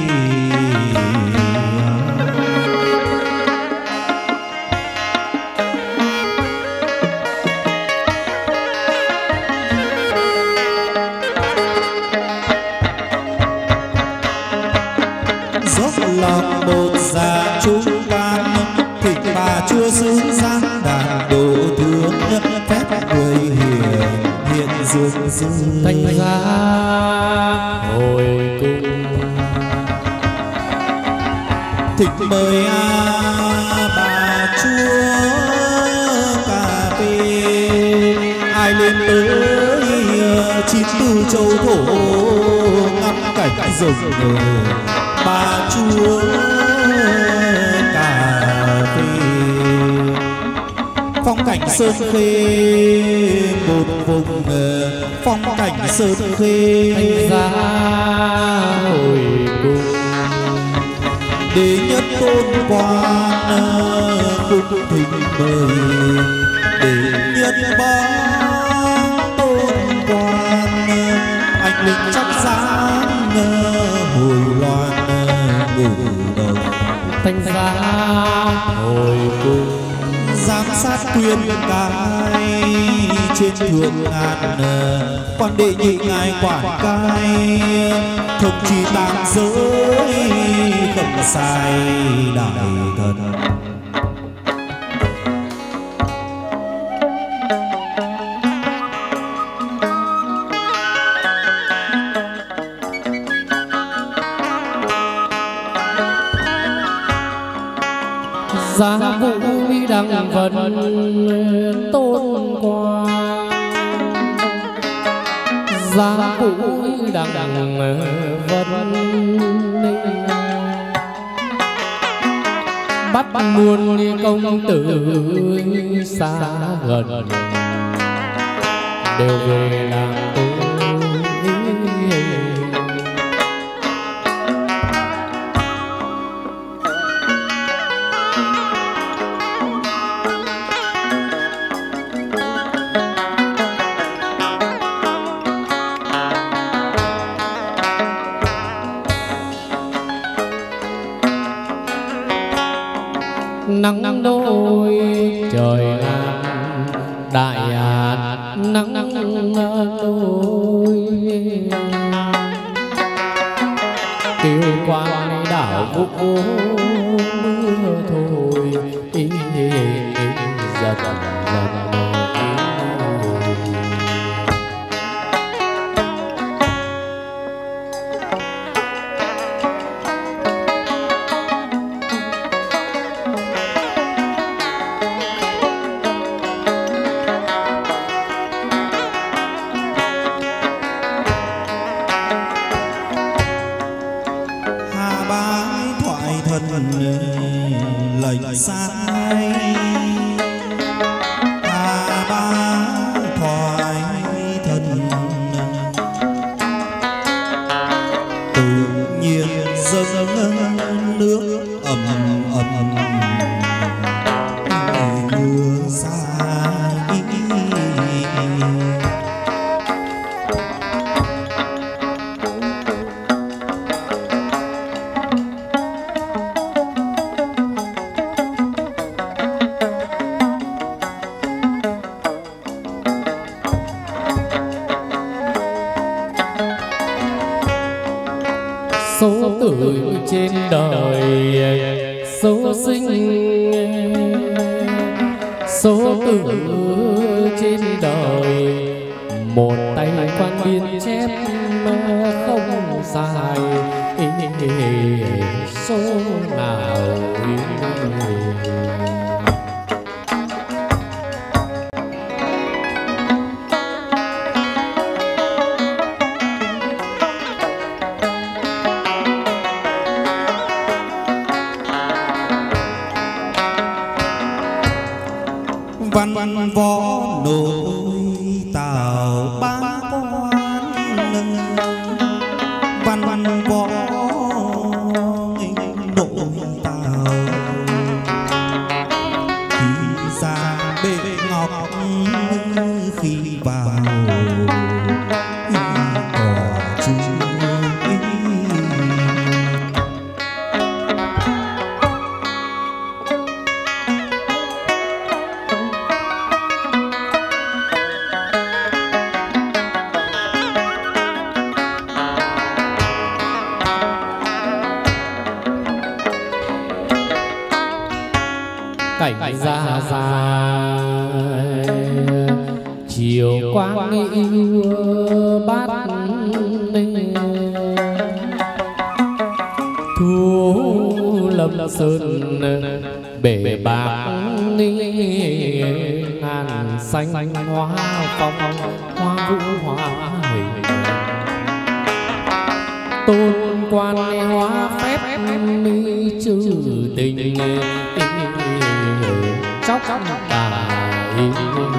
lòng một già trung can thịnh bà chúa xứng gian đàn độ thương phép người hiện dương dương thành ra hồi cung thịnh mời bà chúa cà phê ai lên tới chín tư châu thổ ngắm cảnh rừng bà chúa cà phê phong cảnh sơn khê một vùng phong cảnh sơn khê thành ra hồi cung đệ nhất tôn quan cung thịnh mời đệ nhất bá tôn quan anh linh chắc dáng hồi loạn ngủ đầu thành ra hồi cung giám sát quyền cai trên thượng ngàn quan đệ nhị ngài quản cai thống trì tam giới không sai đại thần giá vũ đăng vân tôn quan giá vũ đăng vân bắt muôn công tử xa gần đều về làm tôi nắng đôi trời nam đại hạt nắng đôi kêu quan đảo vũ mưa thôi giật giật lệnh sai ba thoại thân tự nhiên dâng nước ầm ầm mưa xa số tử trên đời số sinh số tử trên đời một tay quan biên chép không sai số nào văn võ nội tào ba quan, văn võ nội tào khi ra bệ ngọc khi vào cỏ chú. Cảnh ra dài chiều quang yêu bát ninh, thu lâm sơn bể bạc ngàn xanh hoa phong hoa vũ hoa hình, tôn quan hóa phép trừ tình chóc tài.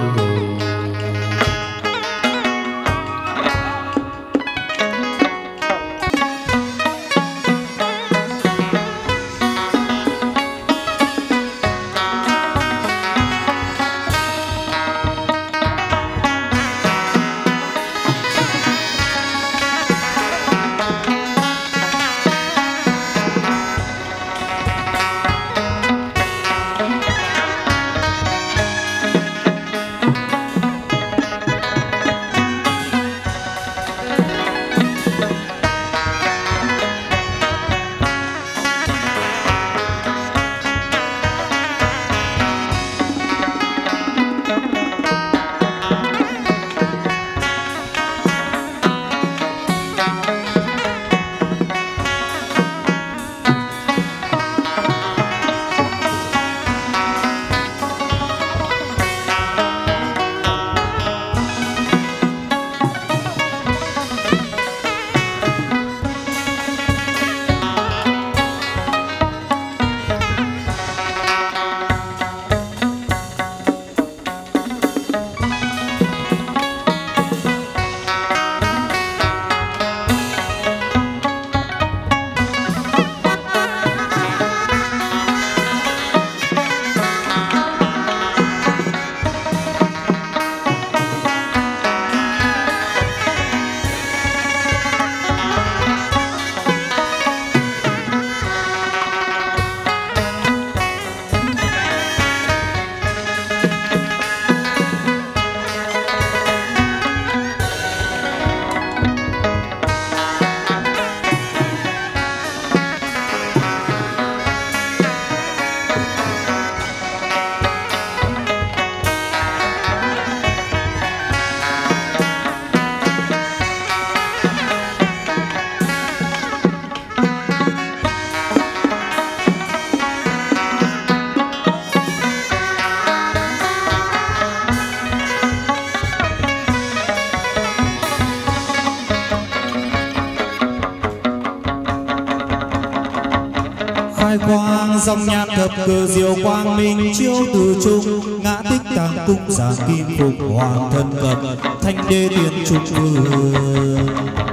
khai quang dòng nhạc thập cờ diệu quang minh chiếu từ trung, ngã tích tàng cung giả kim phục hoàng thân cận thanh đế tiên trung vương.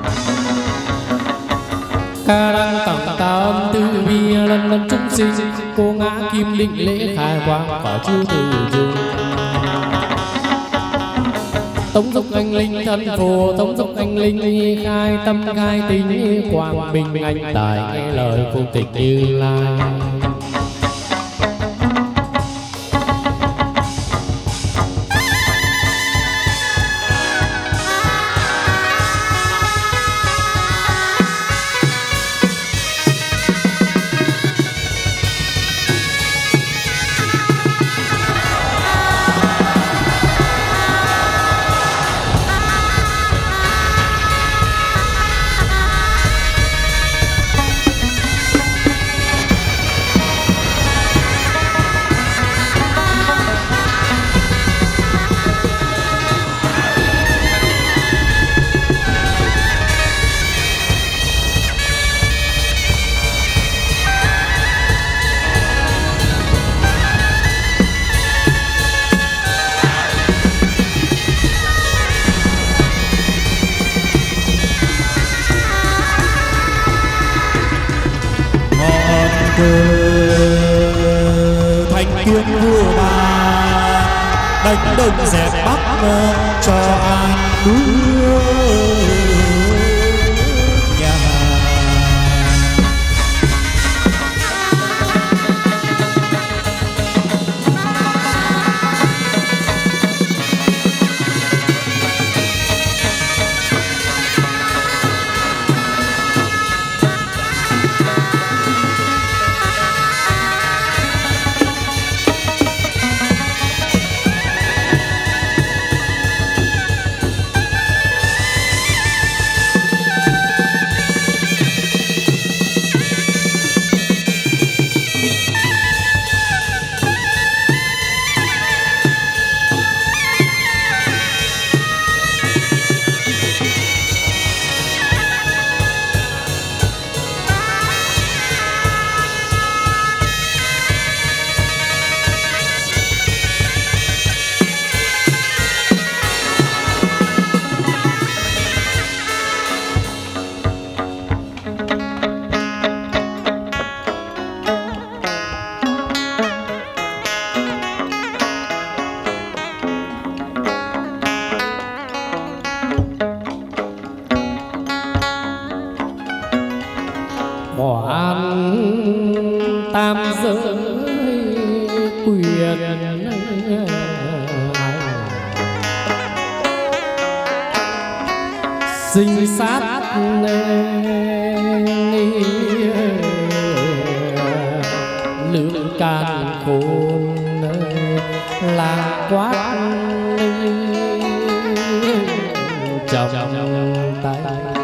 Ca đăng tặng ta âm tư vi lần lần chúng sinh, cô ngã kim định lễ khai quang có chư từ dung. Tống dục anh linh thân phù, tống dục anh linh khai tâm khai tính, quang minh anh tài nghe lời phụ tịch Như Lai. tiếng vua bà đánh đông dẹp bắc cho an nước nhà. sinh sát lượng càn khôn là quát trong tay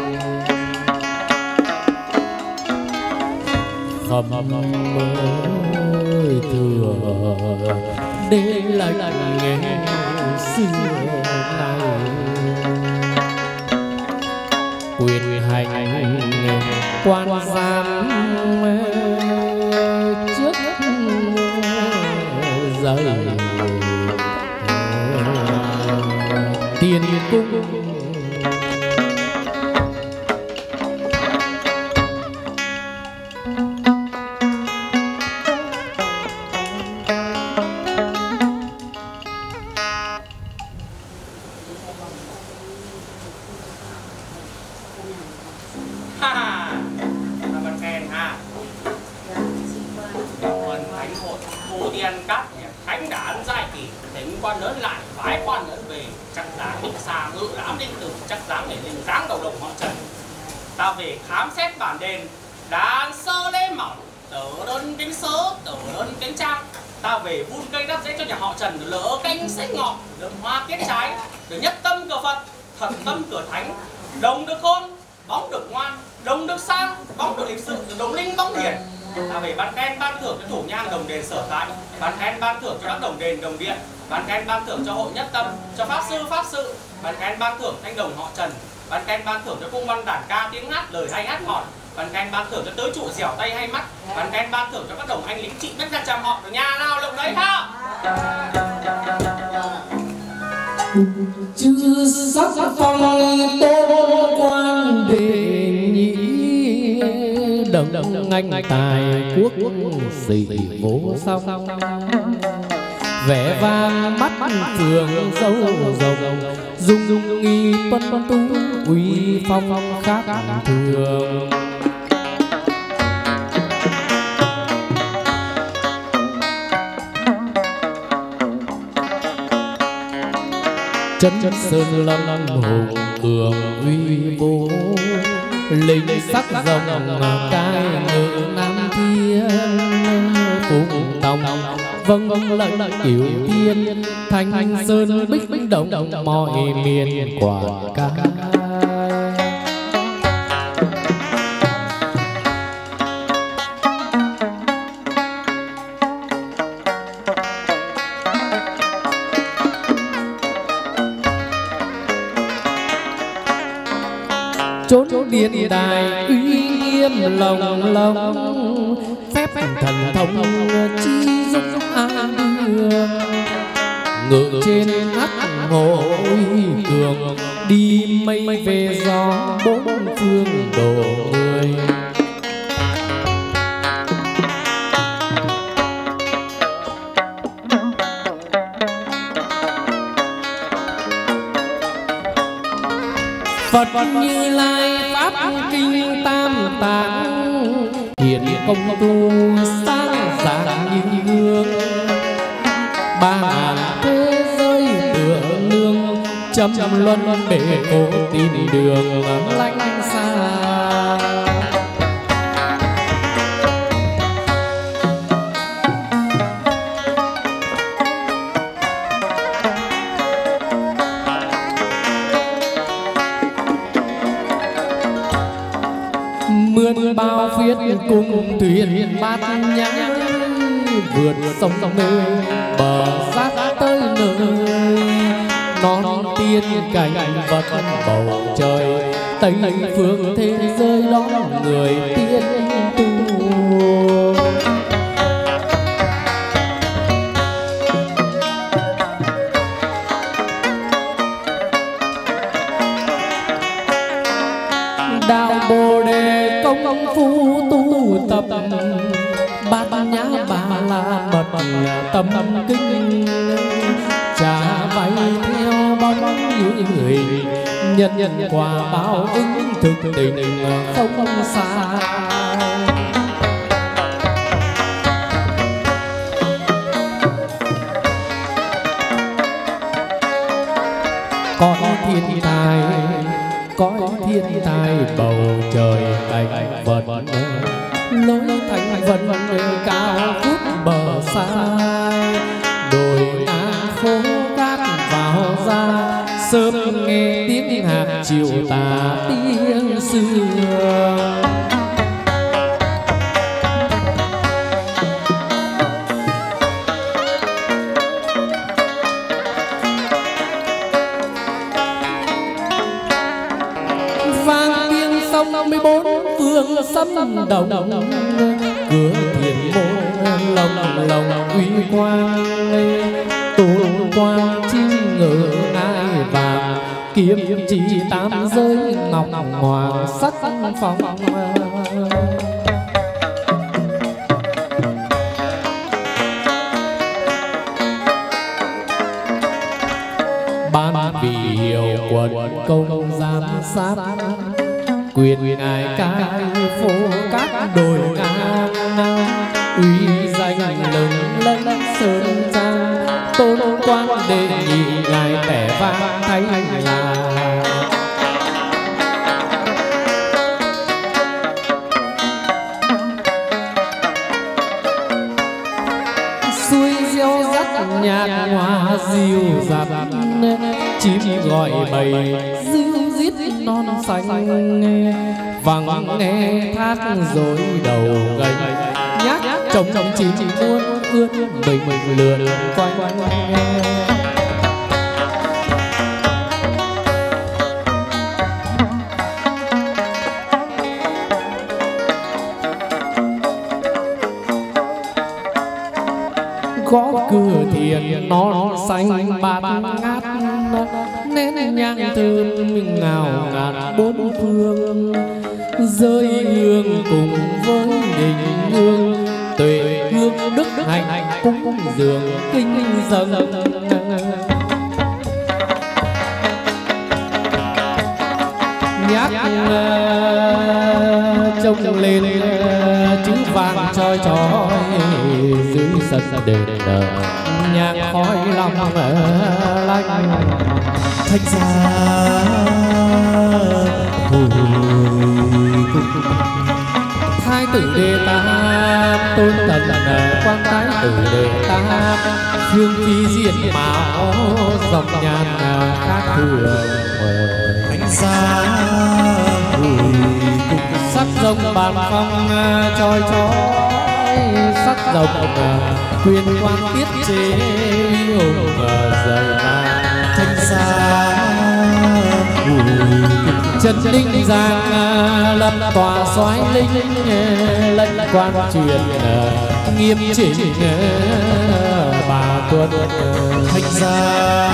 khâm mới thừa để lại nghe xưa này quyền hành quan giám trước rời tiền cung khám xét bản đền đàn sơ lê mỏng tớ đơn kính sớ tớ đơn kính trang ta về vun cây đắp dễ cho nhà họ Trần lỡ canh sách ngọ được hoa kết trái được nhất tâm cửa Phật thật tâm cửa Thánh đồng được khôn bóng được ngoan đồng được sang bóng được lịch sự được đồng linh bóng hiền ta về ban khen ban thưởng cho thủ nhang đồng đền sở tại ban khen ban thưởng cho các đồng đền đồng điện ban khen ban thưởng cho hội nhất tâm cho pháp sự ban khen ban thưởng thanh đồng họ Trần ban khen ban thưởng cho cung văn đàn ca tiếng hát lời hay hát ngọt ban khen ban thưởng cho tới trụ dẻo tay hay mắt ban khen ban thưởng cho các đồng anh lính trị biết ra chăm họ được nhà nào lộng đấy ha chư sắc phong tôn quan đề nhĩ đồng anh tài quốc sĩ vô song vẻ vang mắt phường dâu rồng dung nghi tuân tú uy phong khác thường chân sơn lâm hùng cường uy vũ lính sắc rồng cai ngự nam thiên phụng tòng vâng lệnh cửu tiên thanh sơn bích động mọi miền quảng ca chốn điện đài uy nghiêm lồng phép thần thông chi dung an đường ngự trên hắc hồ cường đi mây về gió bốn phương độ người Phật Như Lai pháp kinh tam tạng, hiện công tu sáng dạng như gương. Ba ngàn thế giới tựa nương, trăm luân bể khổ tìm đường lánh xa. Mượn bao phiết cùng thuyền bát nhã, vượt sông nơi bờ sát tới nơi. Non tiên cảnh vật bầu trời, tây phương thế giới đón người tiên tu. Đạo Bồ Đề công phu tu tập, bát nhã ba la mật tâm kinh. Trả vay theo bóng như hình, nhân quả báo ứng thực tình không xa. Có thiên tài, có thiên tài bầu trời cảnh vật, lối thành vật cao vút bờ xa. Đồi a phố cát vào ra, sớm nghe tiếng hạt chiều tà tiếng xưa. Vang tiếng sông 14 phương sấm đồng, cửa thiền môn lồng lồng uy quang. Tôn quang chim ngự ngai vàng, kiếm chỉ tám giới ngọc hoàng sắc phong. Ban vì hiệu quận công giám sát, quyền ngài cai phố các đồi ngang. Uy danh lừng lẫy sơn trang, Tôn Quang đề nghị ngài vẻ vang thay là. Xuôi reo rắt nhạc hoa diều dạt, chim gọi bầy ríu rít non xanh. Vắng nghe thác rồi đầu gầy, nhát trông chim muôn ướt mình lượn quanh. Gõ cửa thiền non xanh bát ngát, nén nhang thơm ngào ngạt bốn phương. Rơi hương cùng với đình hương, tuệ hương đức hạnh cúng dường kinh dâng. Nhát trông lên chữ vàng chói chói, dưới sân đền đờ nhang khói long lanh. Thanh gia Thái tử Đề Tam, Tôn Tần Quan Thái tử Đề Tam. Phương phi diện mạo dòng nhàn khác thường. Thanh gia Sắc rồng bàn phong chói chói, sắc rồng quyền quan tiết chế hùng dày vàng. Thanh gia Trần Linh Giang lập tòa soái linh, lệnh quan truyền nghiêm chỉnh bà tuân. Thanh gia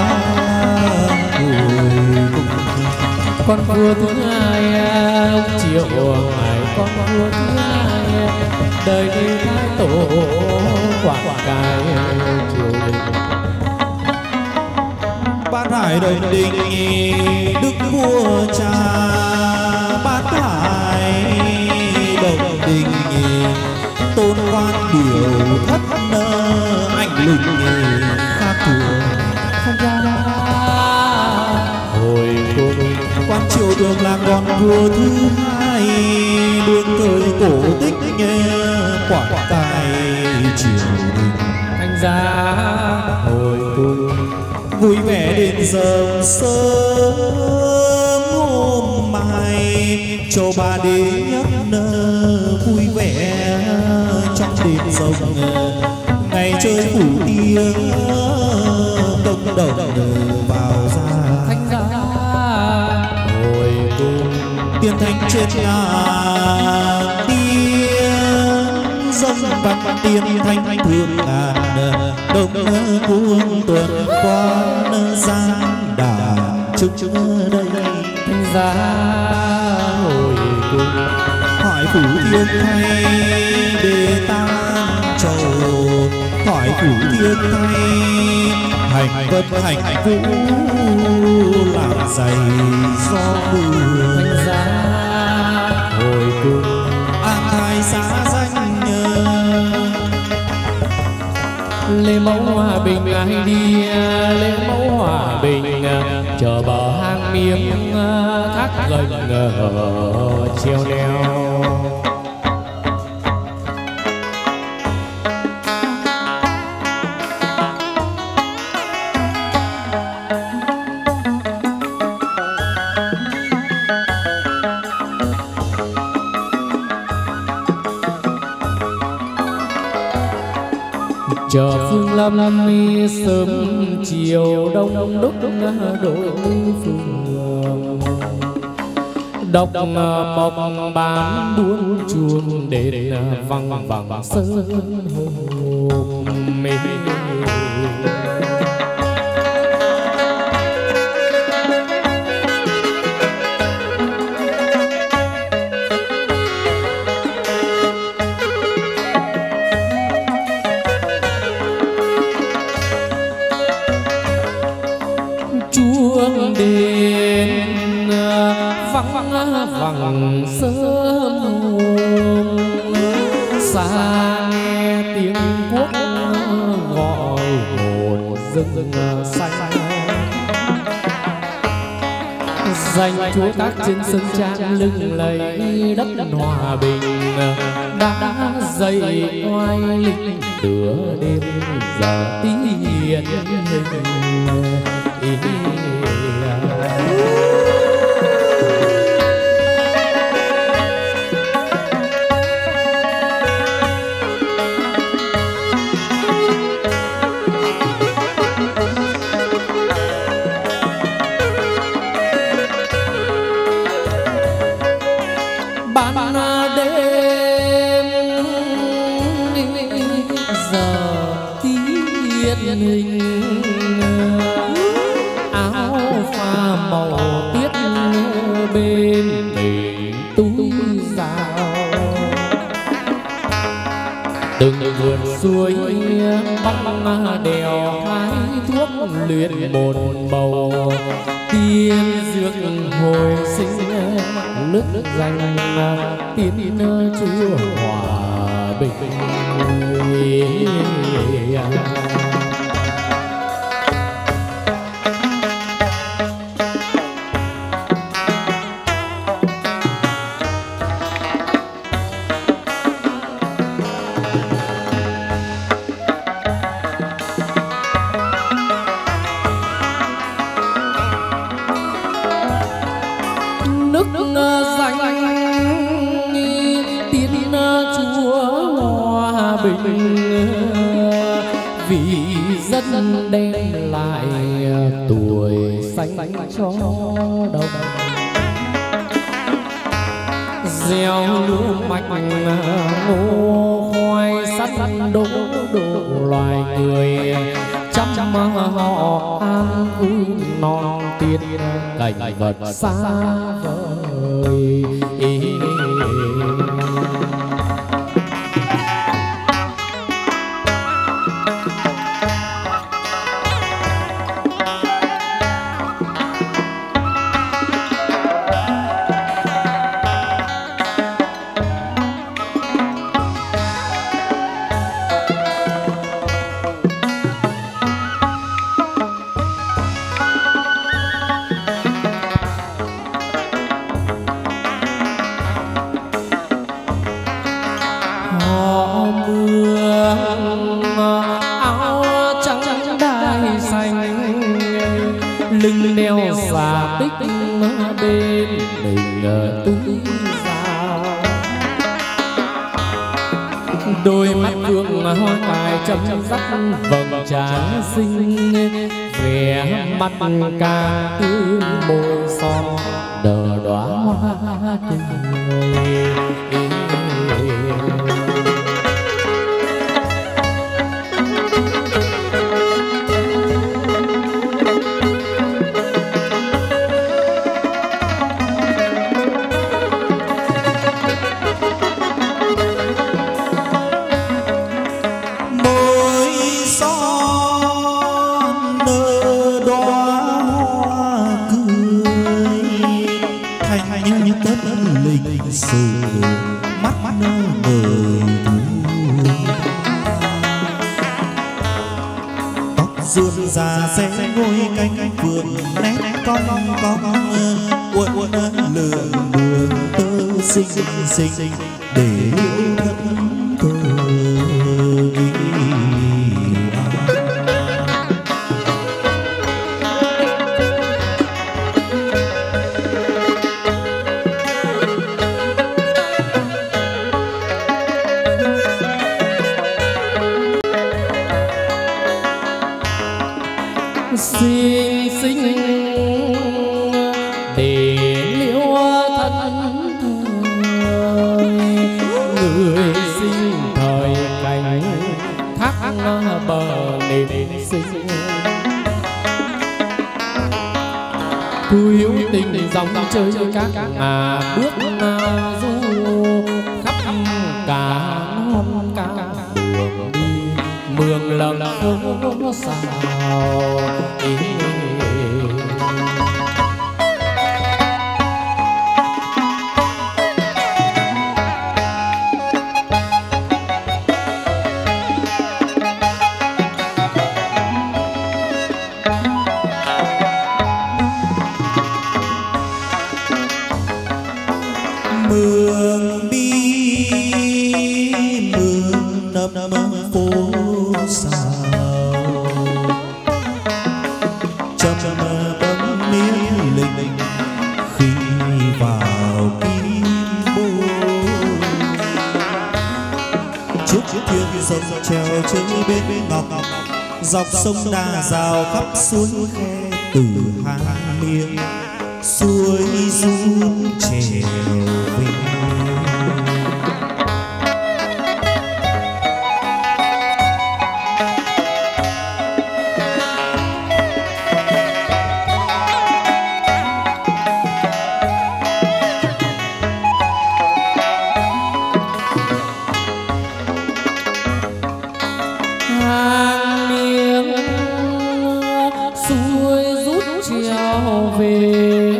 con vua thứ hai Triệu Hải, con vua thứ hai đời đi thái tổ Quảng Cai triều đình. Ban Hải Hải Đồng Đình đức vua cha Bát Hải Đồng Đình tôn quan điều thất anh linh khác thường hồi cung quan triều đường là con vua thứ hai đương thời cổ tích quảng tài triều đình thanh gia hồi cung vui vẻ đến giờ sớm hôm mai cho bà đế vui vẻ trong đêm rồng ngày chơi phủ tiếng công đồng vào ra thanh gia hồi cung tiên thanh trên tiên dâng văn tiên thanh thương ngàn đông cuồng tuần quan giang đà trước đây thanh gia hồi cung hỏi phủ thiên thay để tan trầu hỏi phủ thiên thay hành vân hành vũ làm dày gió mưa thanh gia hồi cung an thái xã danh lê mẫu hòa bình ai đi lê mẫu hòa bình chờ bờ hang miếng thác gành treo leo chờ phương lâm mi sớm chiều đông đúc đội phương đọc mộc bán buông chuông để văng vẳng sơn hồn mê chuông đền vẳng sớm hôm xa nghe tiếng quốc gọi hồn rừng xanh danh chúa các trên sân trang lưng lấy đất hòa bình đã dậy oai linh tựa đêm giờ tiên hình ban đêm giờ tiết hình áo pha màu tiết bên mình túi rào từng vườn suối băng đèo hái thuốc luyện một bầu tiên dược hồi sinh nước danh tiên chúa hòa bình vì dân đem lại tuổi xanh cho đồng gieo lúa mạch ngô khoai sắt đỗ đủ loài người chăm họ an vui non tiên cảnh vật xa vời lưng đeo xà tích bên mình tứ sao. Đôi mắt vương hoa cài chăm dắt vầng trán xinh, vẻ mặt càng tươi môi son nở đóa hoa tươi. già sẽ ngồi cánh vườn nét con uốn lượn đường tơ xinh xinh để yêu thân tôi. xinh xinh để liễu thân thời, người sinh thời cảnh thác bờ nền sinh. Thu hiếu tình dòng chơi các mà bước du khắp cả non cả đường đi, mường lầm phố sao. Mường bi mường nằm phố sao, chăm bấm miếng linh khi vào kim bô. Trước thuyền sông treo trên bên ngọc, dọc sông đà rào khắp suối khe từ Hang Miên, suối run trèo về. Hang Miên suối rút trèo về,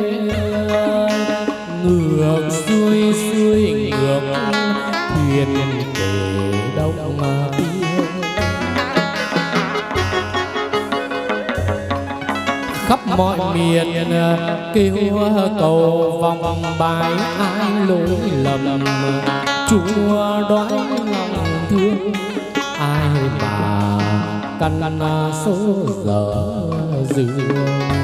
ngược xuôi xuôi ngược thuyền về đông biên. Khắp mọi miền kêu cầu vòng bài ai lỗi lầm, Chúa đoái lòng thương ai mà căn số dở dương.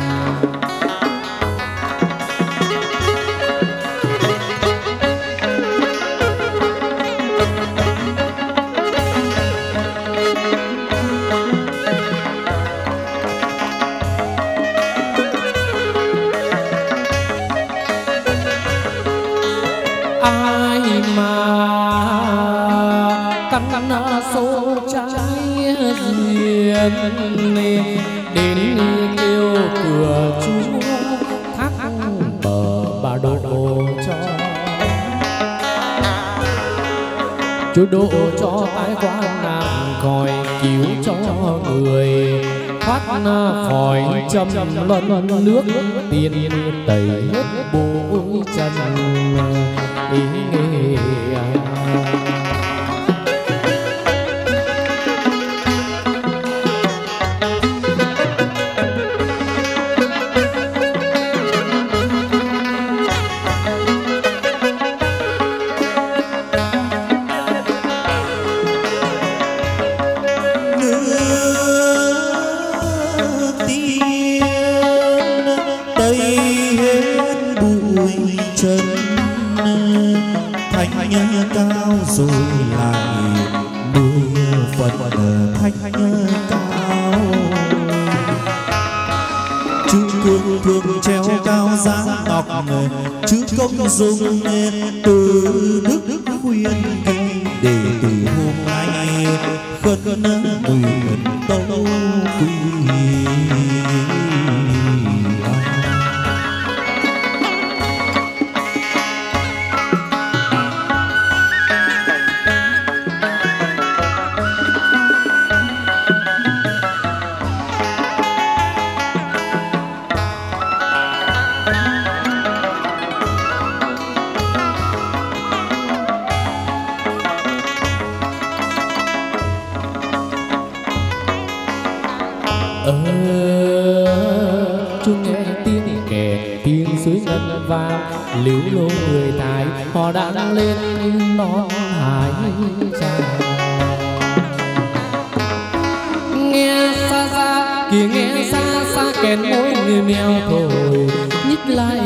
Ai mà căn số trái duyên, đến kêu cửa Chúa thác bờ bà độ cho. Chúa độ cho tái qua nạn khỏi, cứu cho người thoát khỏi châm luân nước, tiên tẩy hết bụi chân. thường thường treo cao giá ngọc chứ công dung từ đức khuyên kinh để từ hôm nay khấn nguyện tâu quy. Chung nghe tiếng kẻ tiếng suối ngân vang liễu lô người thái họ đang lên non hải trà. Nghe xa xa kìa nghe xa xa kèn môi người mèo thổi nhích lại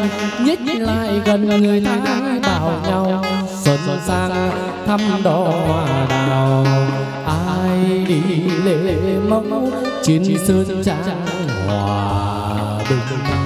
gần người thái bảo nhau xuân sang thăm đỏ hoa đào. Ai đi lễ mẫu trên sơn trang hòa bình.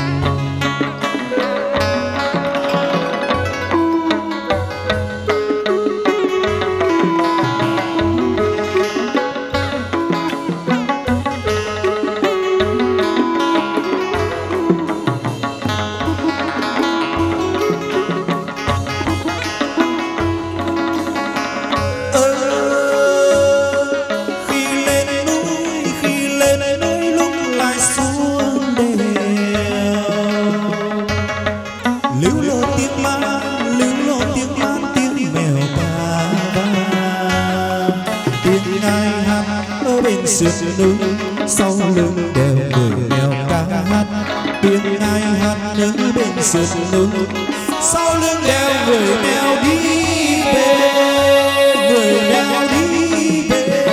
Sườn núi sau lưng đèo người mèo ca hát tiếng ai hát nhớ bên sườn núi sau lưng đèo người mèo đi về, người mèo đi về.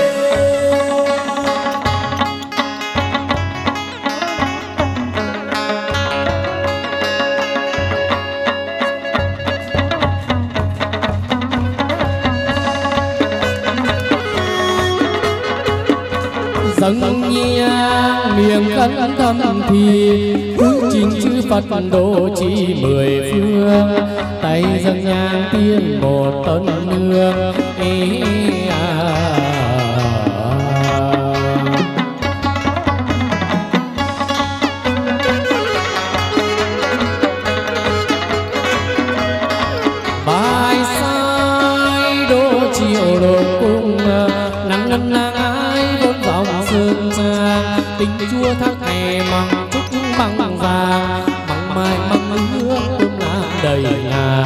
Dâng nhang miệng khấn thầm thì cứu trình chư Phật độ trì mười phương. Tay dâng nhang tiên một tấn nương bài sai đô chiều đột cung nắng ngân nắng ai vốn vọng sơn trang tình chua thác hè măng trúc bằng vàng măng mai măng hương thơm ngát đầy nhà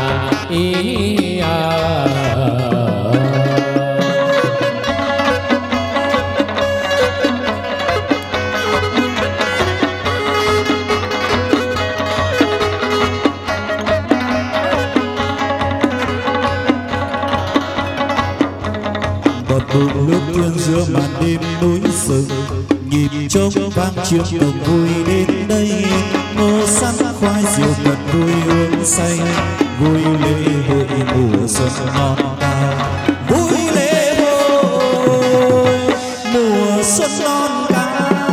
bọt bụng nước thiên giữa màn đêm núi rừng nhịp trống vang chiếc đồng vui đến đây ngô sắn khoai diều mật vui hương say vui lễ hội mùa xuân non cao vui lễ hội mùa xuân non cao.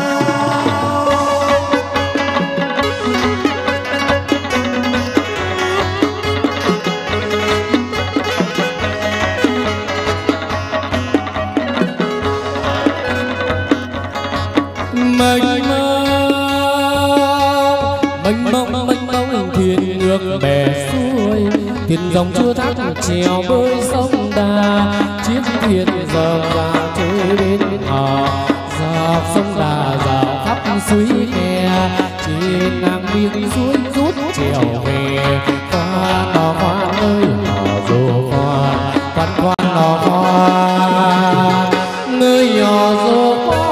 mênh mông thuyền ngược bè xuôi thuyền dòng chưa thác chèo bơi sông Đà chiếc thuyền giờ ra trôi bên họ dọc sông Đà dạo khắp suối khe trên ngang biên suối rút chèo về qua đò khoan ơi hò dù khoan khoan khoan đò khoan người hò dù khoan.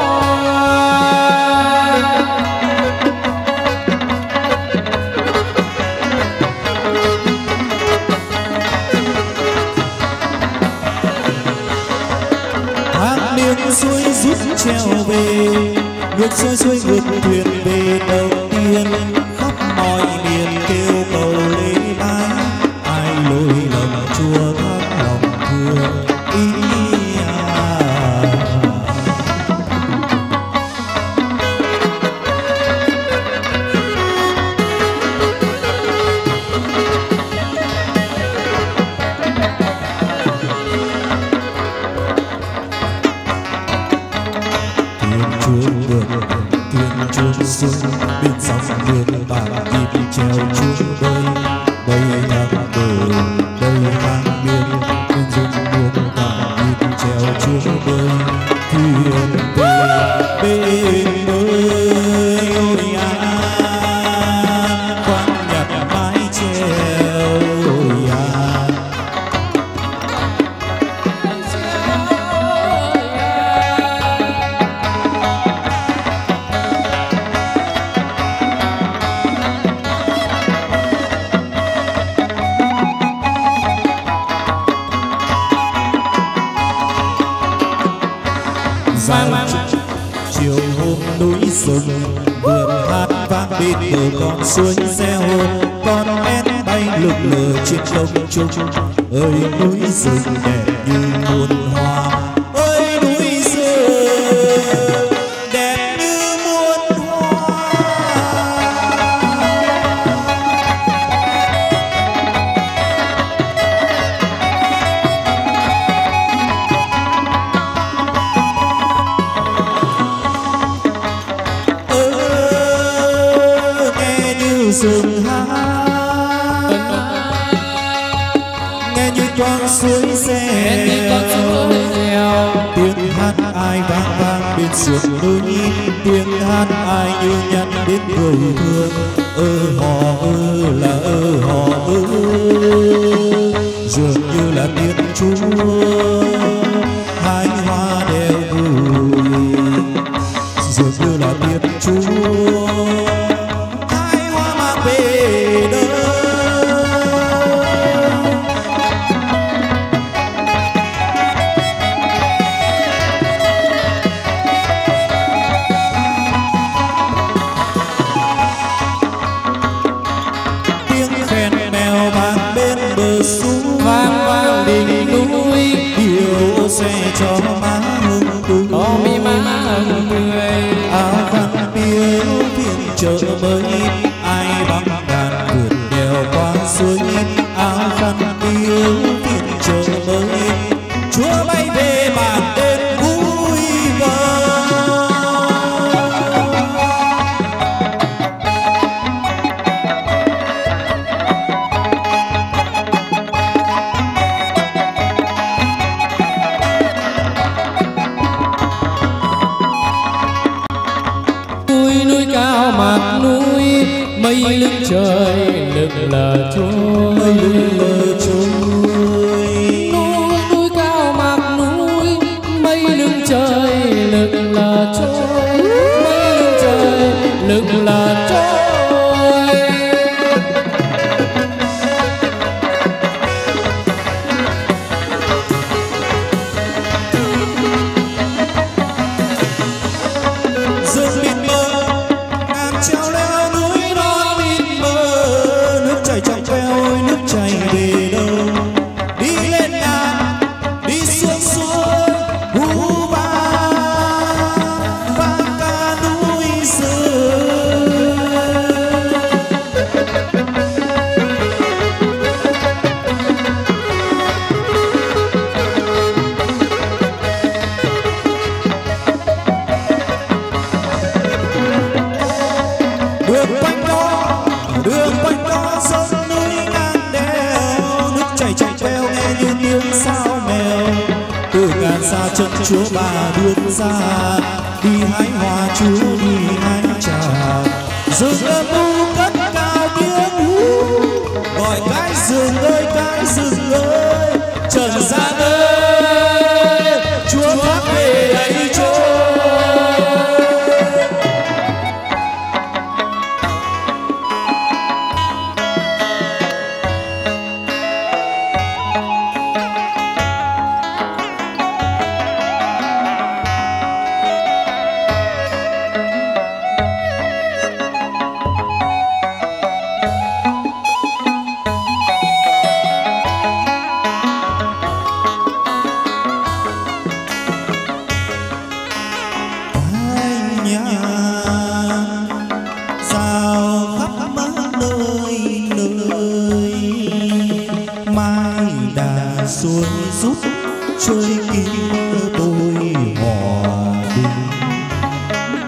Suối rút treo về ngược xuôi ngược thuyền về đầu tiên khắp mọi miền kêu cầu lễ bái ai lỗi lầm chua thác lòng thương vườn thuyền chuông xuôi bên sóng nước bạc nhịp treo chuông bơi đây thang bờ đây thang biên bên dung buông bạc nhịp treo chuông bơi thuyền về bên bơi ôi à quan nhặt mái treo ôi à. Chiều hôm núi rừng vườn hát vang bên bờ con suối reo con én bay lượn lờ trên không trung ơi núi rừng đẹp như muôn hoa ơi núi rừng đẹp như muôn hoa. Rừng hát nghe như con suối reo tiếng hát ai vang vang bên sườn núi tiếng hát ai như nhắn đến người thương hò là hò dường như là tiếng Chúa hai hoa đeo vui dường như là tiếng Chúa về đâu tiếng khen mèo vang bên bờ suối vang vang đỉnh núi điều xe cho má hương tươi mi má hương tươi áo khăn biếu phiên chợ mới ai băng đàn vượt đèo qua suối áo khăn biếu phiên chợ mới Chúa bay về bản đêm vui vời. Núi cao mặt núi mây lưng trời lưng là trôi mây lưng là trôi núi cao mặt núi mây lưng trời lưng là trôi mây lưng trời lưng là trôi. đường quanh đó sông núi ngang đèo, nước chảy chảy veo nghe như tiếng sao mèo. Từ ngàn xa chân Chúa bà đưa ra, đi hái hoa Chúa đi hái trà. Rừng âm u cất cao tiếng hú, gọi cái rừng ơi Trần gian ơi, Chúa thác về đây trôi. Xuôi rút trôi kín tôi hòa bình,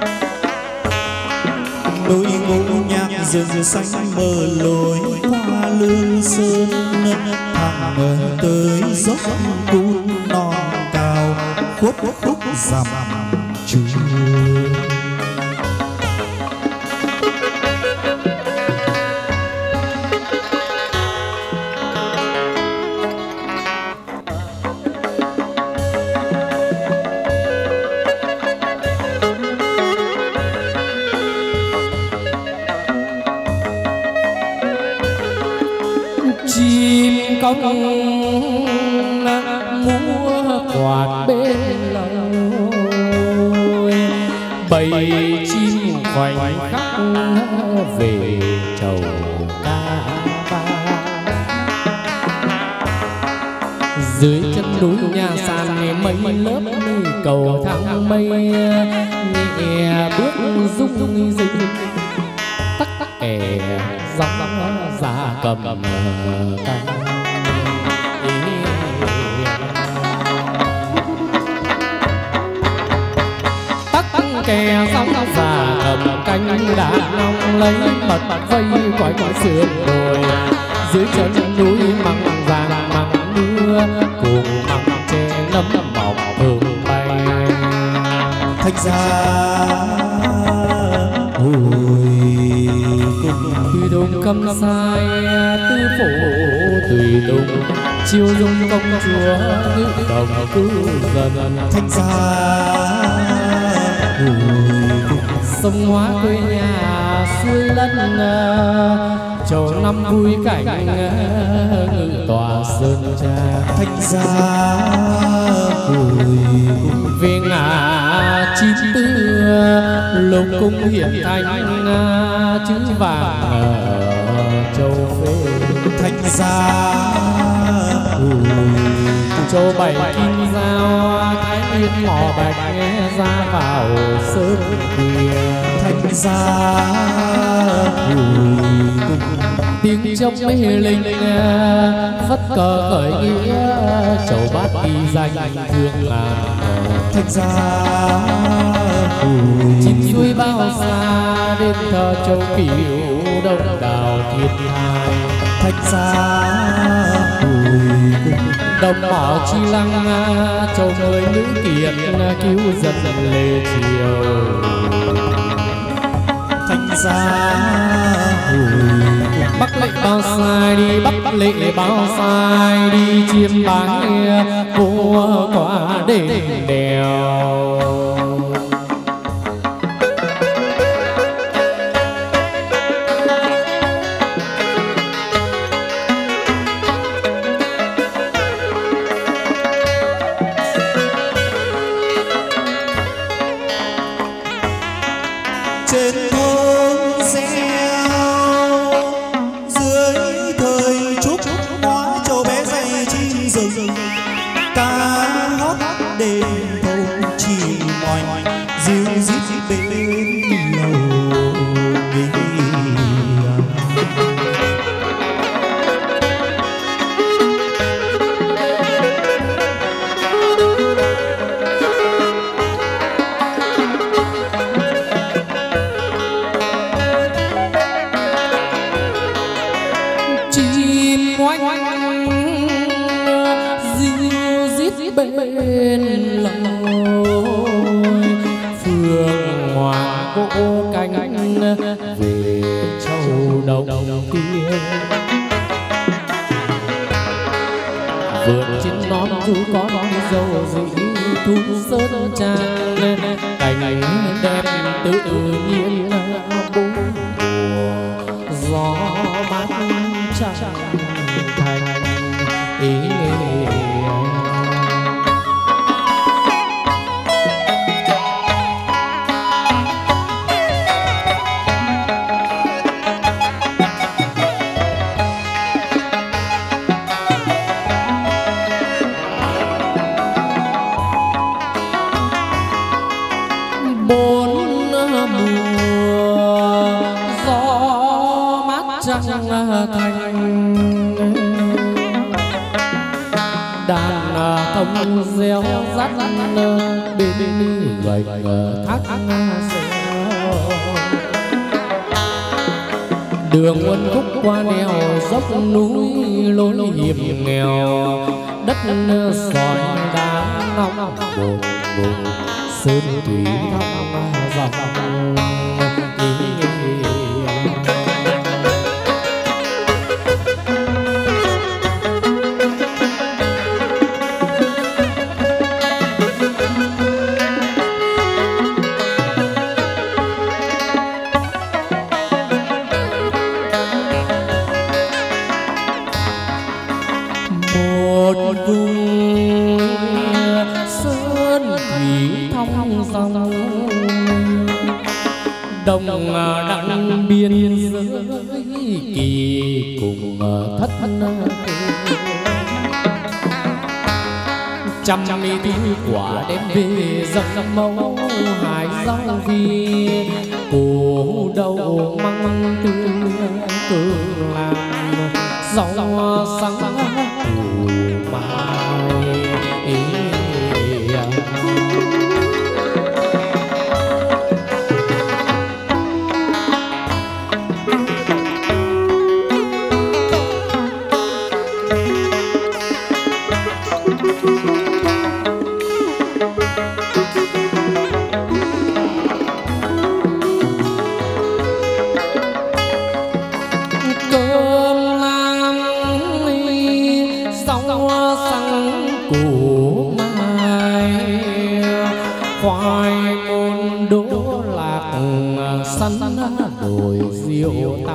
rừng xanh mờ lối qua lương sơn thẳng tới dốc cún non cao khuất khúc dặm trường. Múa quạt bên lầu bầy chim khoảnh khắc về chầu ca dưới chân núi nhà sàn mây lớp cầu thang mây nhẹ bước rung rinh tắc tắc kẻ gióng ra cầm ca. Kè sóng già cầm canh đã nong lấy mật vây quanh sườn đồi dưới chân núi măng vàng măng mưa cùng măng tre nấm mọc hương bay thành ra tùy tùng cầm sai tư phủ tùy tùng chiêu dung công chúa ngự đồng cư dần thành ra sông Hóa quê nhà xuôi lân chầu năm vui cảnh ngự tòa sơn tra thành ra về ngã 94 lục cung hiện thành chữ vàng châu phê thành ra châu bảy kim giao thái nguyên mỏ bạch nghe ra vào sớm khuya thành ra tiếng trong mê linh phất cờ khởi nghĩa châu bát y danh thương làng thành ra chim xuôi bao xa đêm thờ châu cửu đông đảo thiên hai thành ra đồng mỏ chi lăng châu người nữ kiệt cứu dân lê triều thành ra bắc lệ bao sai đi bắc lệ bao sai đi chiêm bái vua quả đền đèo đường uốn khúc qua đèo dốc núi lối hiểm nghèo, đất sỏi đá ngọc bột bột sơn thủy thăm dọc. Đông đặng biên giới kỳ cùng thất trăm mi quả đem về dâng mẫu hải rong vi cổ đầu măng tươi cường làm rau sáng củ mai. Đồi diệu tâm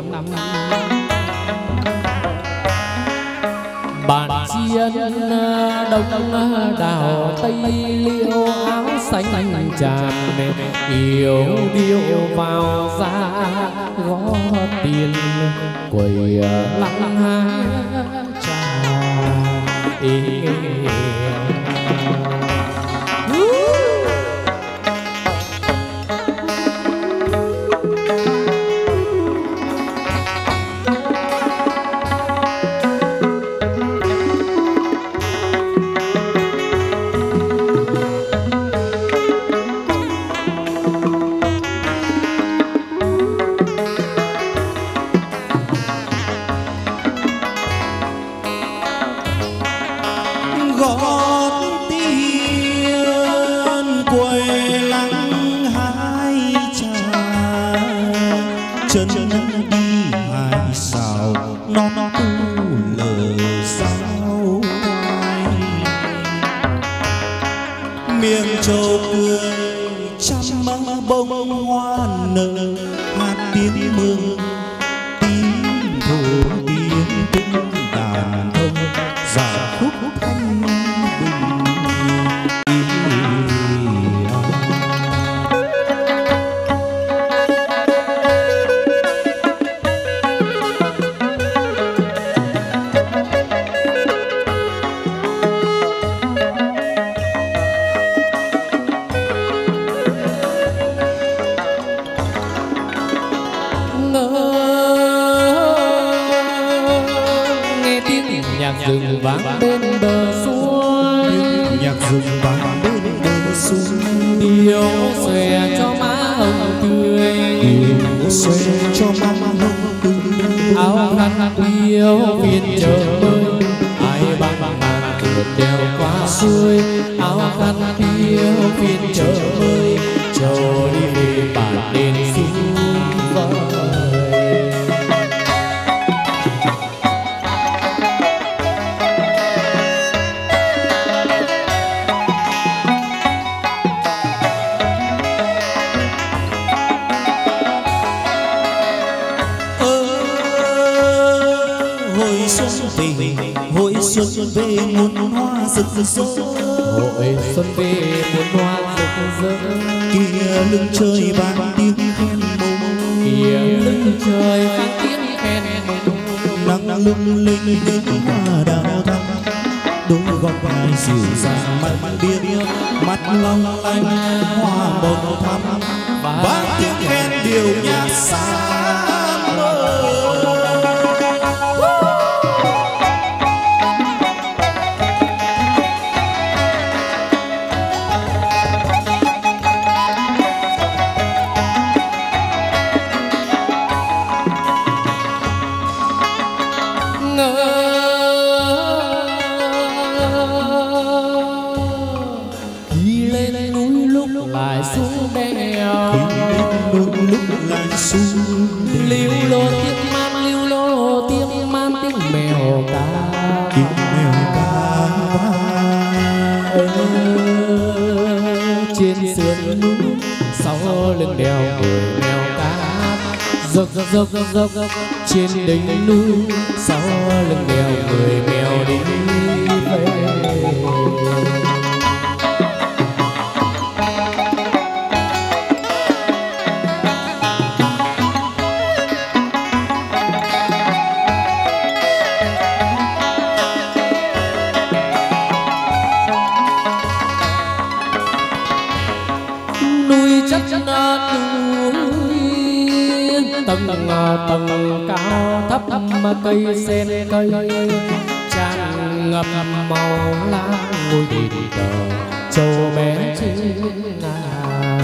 bàn chiên đông đào tây liễu áo xanh tràn yêu điệu vào ra gõ tiền quầy lặng hát trà. Hội xuân về muôn hoa rực rỡ, hội xuân về muôn hoa rực rỡ. Kia lưng trời vang tiếng khen mong, kia lưng trời vang tiếng khen mong. Nắng lung linh những hoa đào thắm, đôi góc vai dịu dàng mắt biếc, mắt long lanh hoa bồng thắm, vang tiếng khen điệu nhạc sáng mơ. đôi lúc lại xuống liu lô tiếng man liu lô tiếng man tiếng mèo ca tiếng mèo ca trên sườn núi sau lưng đèo người mèo ca dốc dốc dốc dốc trên đỉnh núi sau lưng đèo người mèo đi về. Tầng cao thấp mà cây sen cây tràn ngập màu lá ngôi đền thờ châu bé trên ngàn.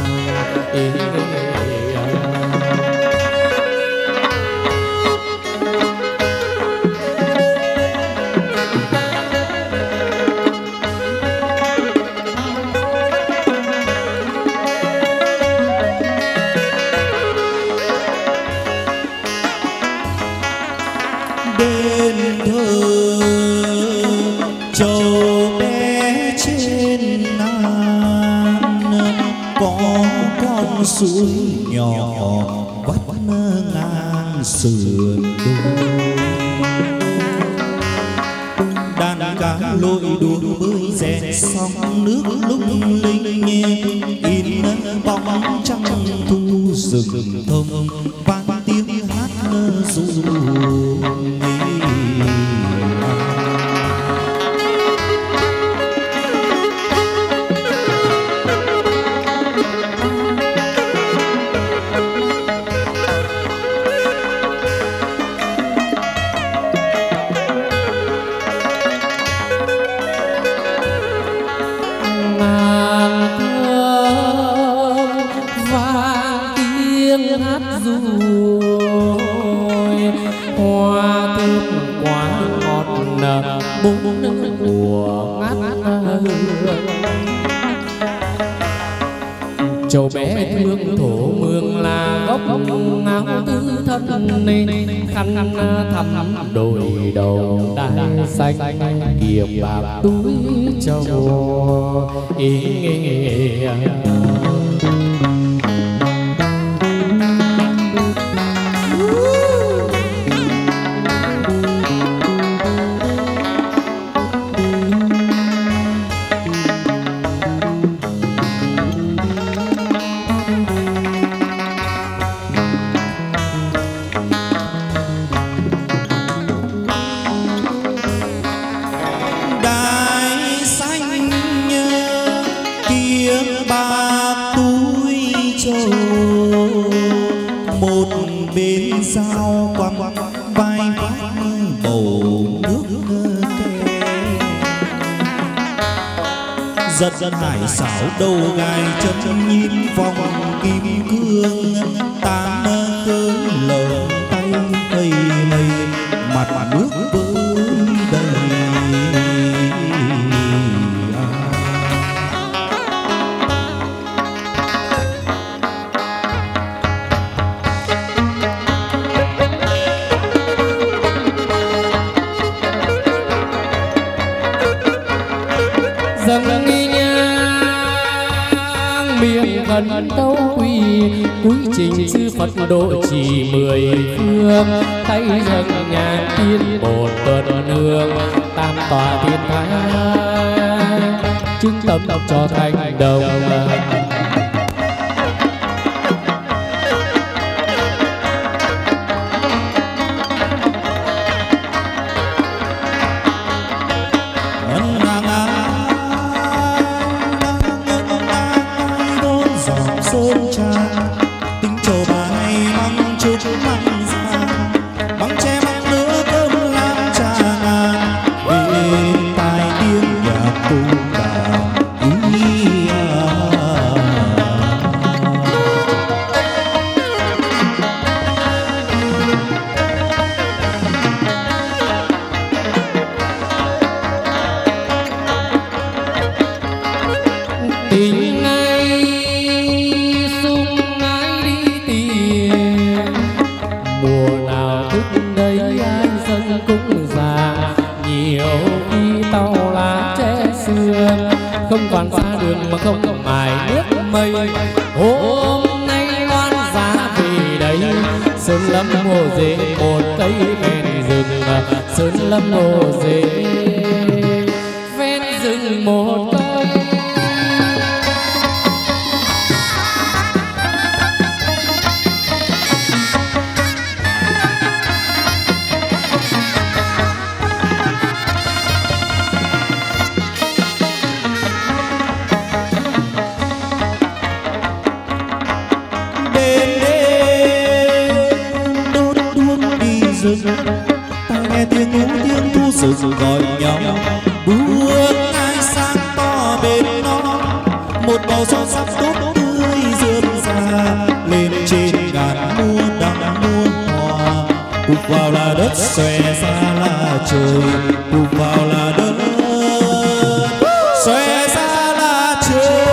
suối nhỏ vắt ngang sườn đồi, đàn cá lội đuổi bơi rẽ sóng nước lung linh in bóng trăng thu rừng thông vang tiếng hát ru. Châu bé thương thổ mương là gốc áo tứ thân khăn thắm đôi đầu đai xanh kiềm bạc túi châu ý nghĩa. Dân hải xảo đầu gai chân nhìn vòng kim cương tám cơn lợn tay mây mây mặt nước với đầy. Dâng đi miệng khấn tấu quy cúi trình sư Phật độ trì mười phương, tay dâng nhang tiên bột tuần hương tam tòa thiên thai chứng tâm cho thành đồng. quản xa đường mà không mài nước mây. Hôm nay loan giá về đây sơn lâm hồ dê một cây ven rừng, sơn lâm hồ dê ven rừng một cây. Ta nghe tiếng hú tiếng thu rừng gọi nhau, bước ai sáng to bên nó, một bầu son sắc tốt tươi rượm rà lên trên ngàn muôn đắng muôn hoa. Cụp vào là đất, xòe ra là trời, cụp vào là đất, xòe ra là trời.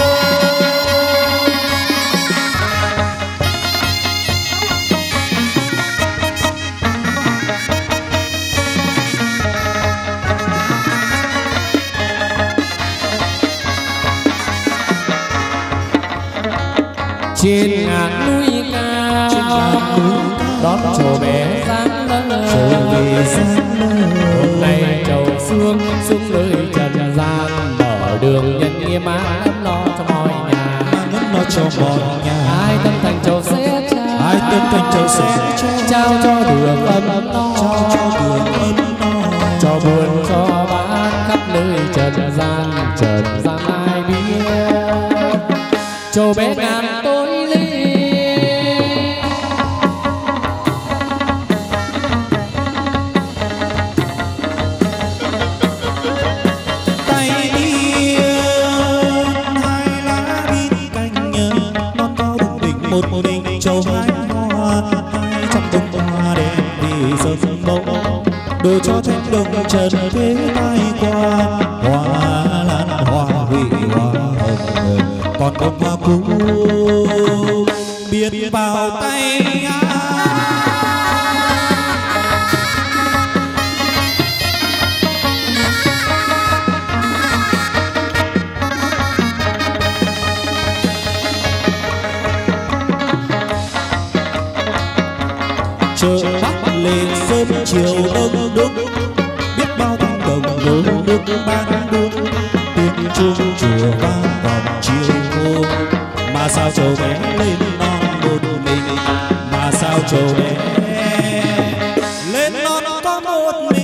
Trên ngàn núi cao đón trầu bé sáng lơ, hôm nay trầu xuống nơi trần gian, mở đường nhân nghiêm ấm lo cho mọi nhà, nó cho mọi nhà. ai tâm thành trầu sẽ trao, ai tâm thành trầu sẽ trao cho đường ấm no, trao cho đường ấm no, cho buồn cho bán khắp nơi trần gian ai biết. Trầu bé ngàn tối một mình trầu hai hoa, 200 bông hoa đẹp vì sớm bông, đồ cho thanh đồng trần thế tai qua. Hoa lan hoa hủy hoa hồng, còn bông hoa cũ biết vào tay chợ Bắc lên sớm chiều đông đúc, biết bao thanh đồng đổ nước bán buôn, tiếng chuông chùa vang vòng chiều hôm. Mà sao trầu bé lên non một mình, mà sao trầu bé lên non có một mình.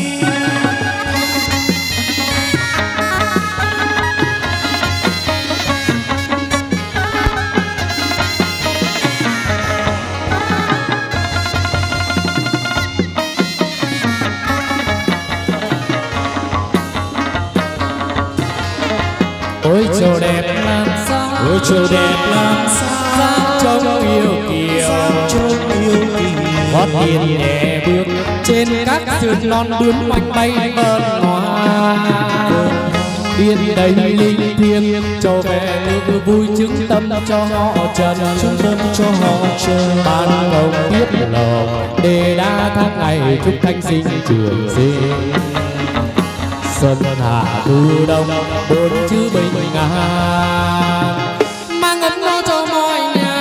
ôi trầu đẹp làm sao, ôi trầu đẹp làm sao, trông yêu kiều, trông yêu kiều. gót hiền nhẹ bước trên các sườn non bướm oanh bay vờn hoa. Điên đầy linh thiêng trầu về nước vui chứng tâm cho họ trần, chứng tâm cho họ trần. ban công biết lòng đề đa tháng ngày chúc thanh sinh trường sinh. Xuân hạ thu đông bốn chữ bình an, mang ấm no cho mọi nhà.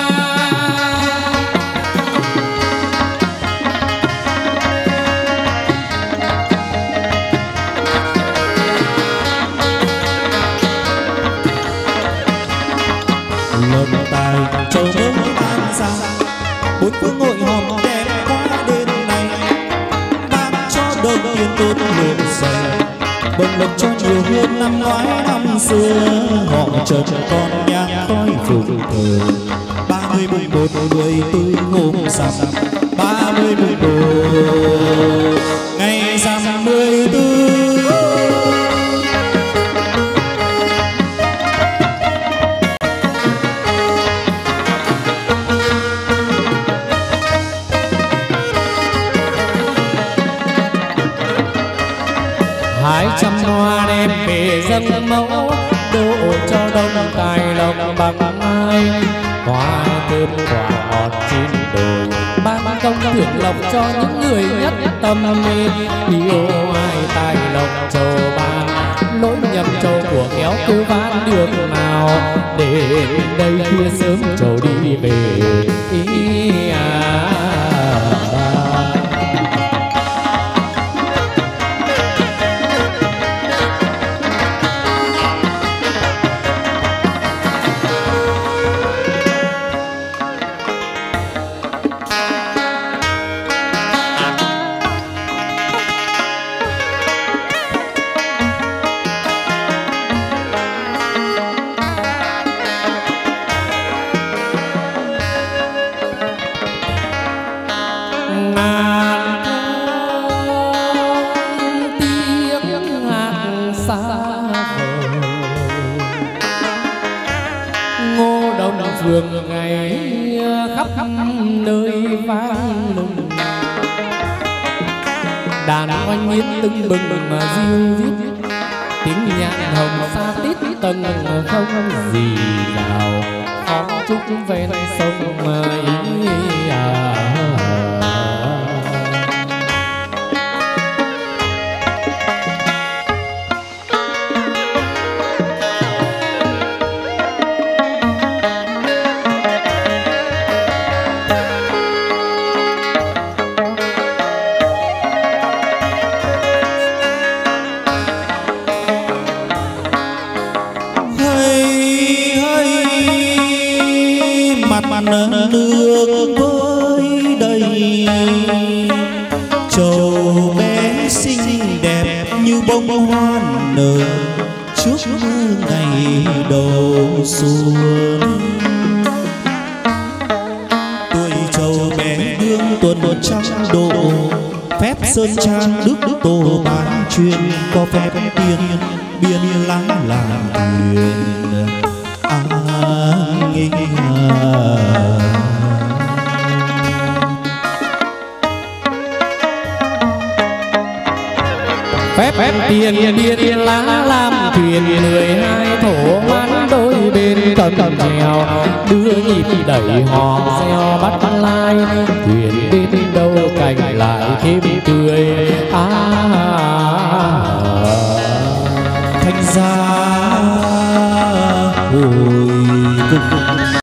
Lần tài trầu mơ ban ra, bốn phương hội họp đẹp quá đêm nay, ban cho đồng yên tốt luôn dày, bồng lộc cho nhiều hơn năm ngoái năm xưa. Họ chợt con nhang khói phụng thờ 30 mùng 1 14 hôm rằm, 30 mùng 1 ngày rằm 14. Hoa đem về dâng mẫu, độ cho đông tài lòng bằng ai. Hoa thơm quả ngọt trên đồi, ban công thưởng lộc cho những người nhất tâm mê. Yêu ai tài lộc trầu ban, lỗi nhầm trầu của kéo kêu ván đường nào để đây khuya sớm trầu đi về phường ngày khắp nơi vang lừng, đàn oanh miến tưng bừng mà diêu dít, tiếng nhạc hồng xa tít tầng không gì nào phó trúc ven sông nước với đầy trầu bé xinh đẹp như bông hoa nở trước ngày đầu xuân. Tuổi trầu bé hương tuần trăng độ, phép sơn trang đức tổ bán chuyên, có phép biên láng làm thuyền phép tiền lá làm thuyền 12 thổ hoan đôi bên cầm chèo đưa nhịp đẩy hò reo bắt lai thuyền bên đâu cành lại thêm tươi thành ra hồi cùng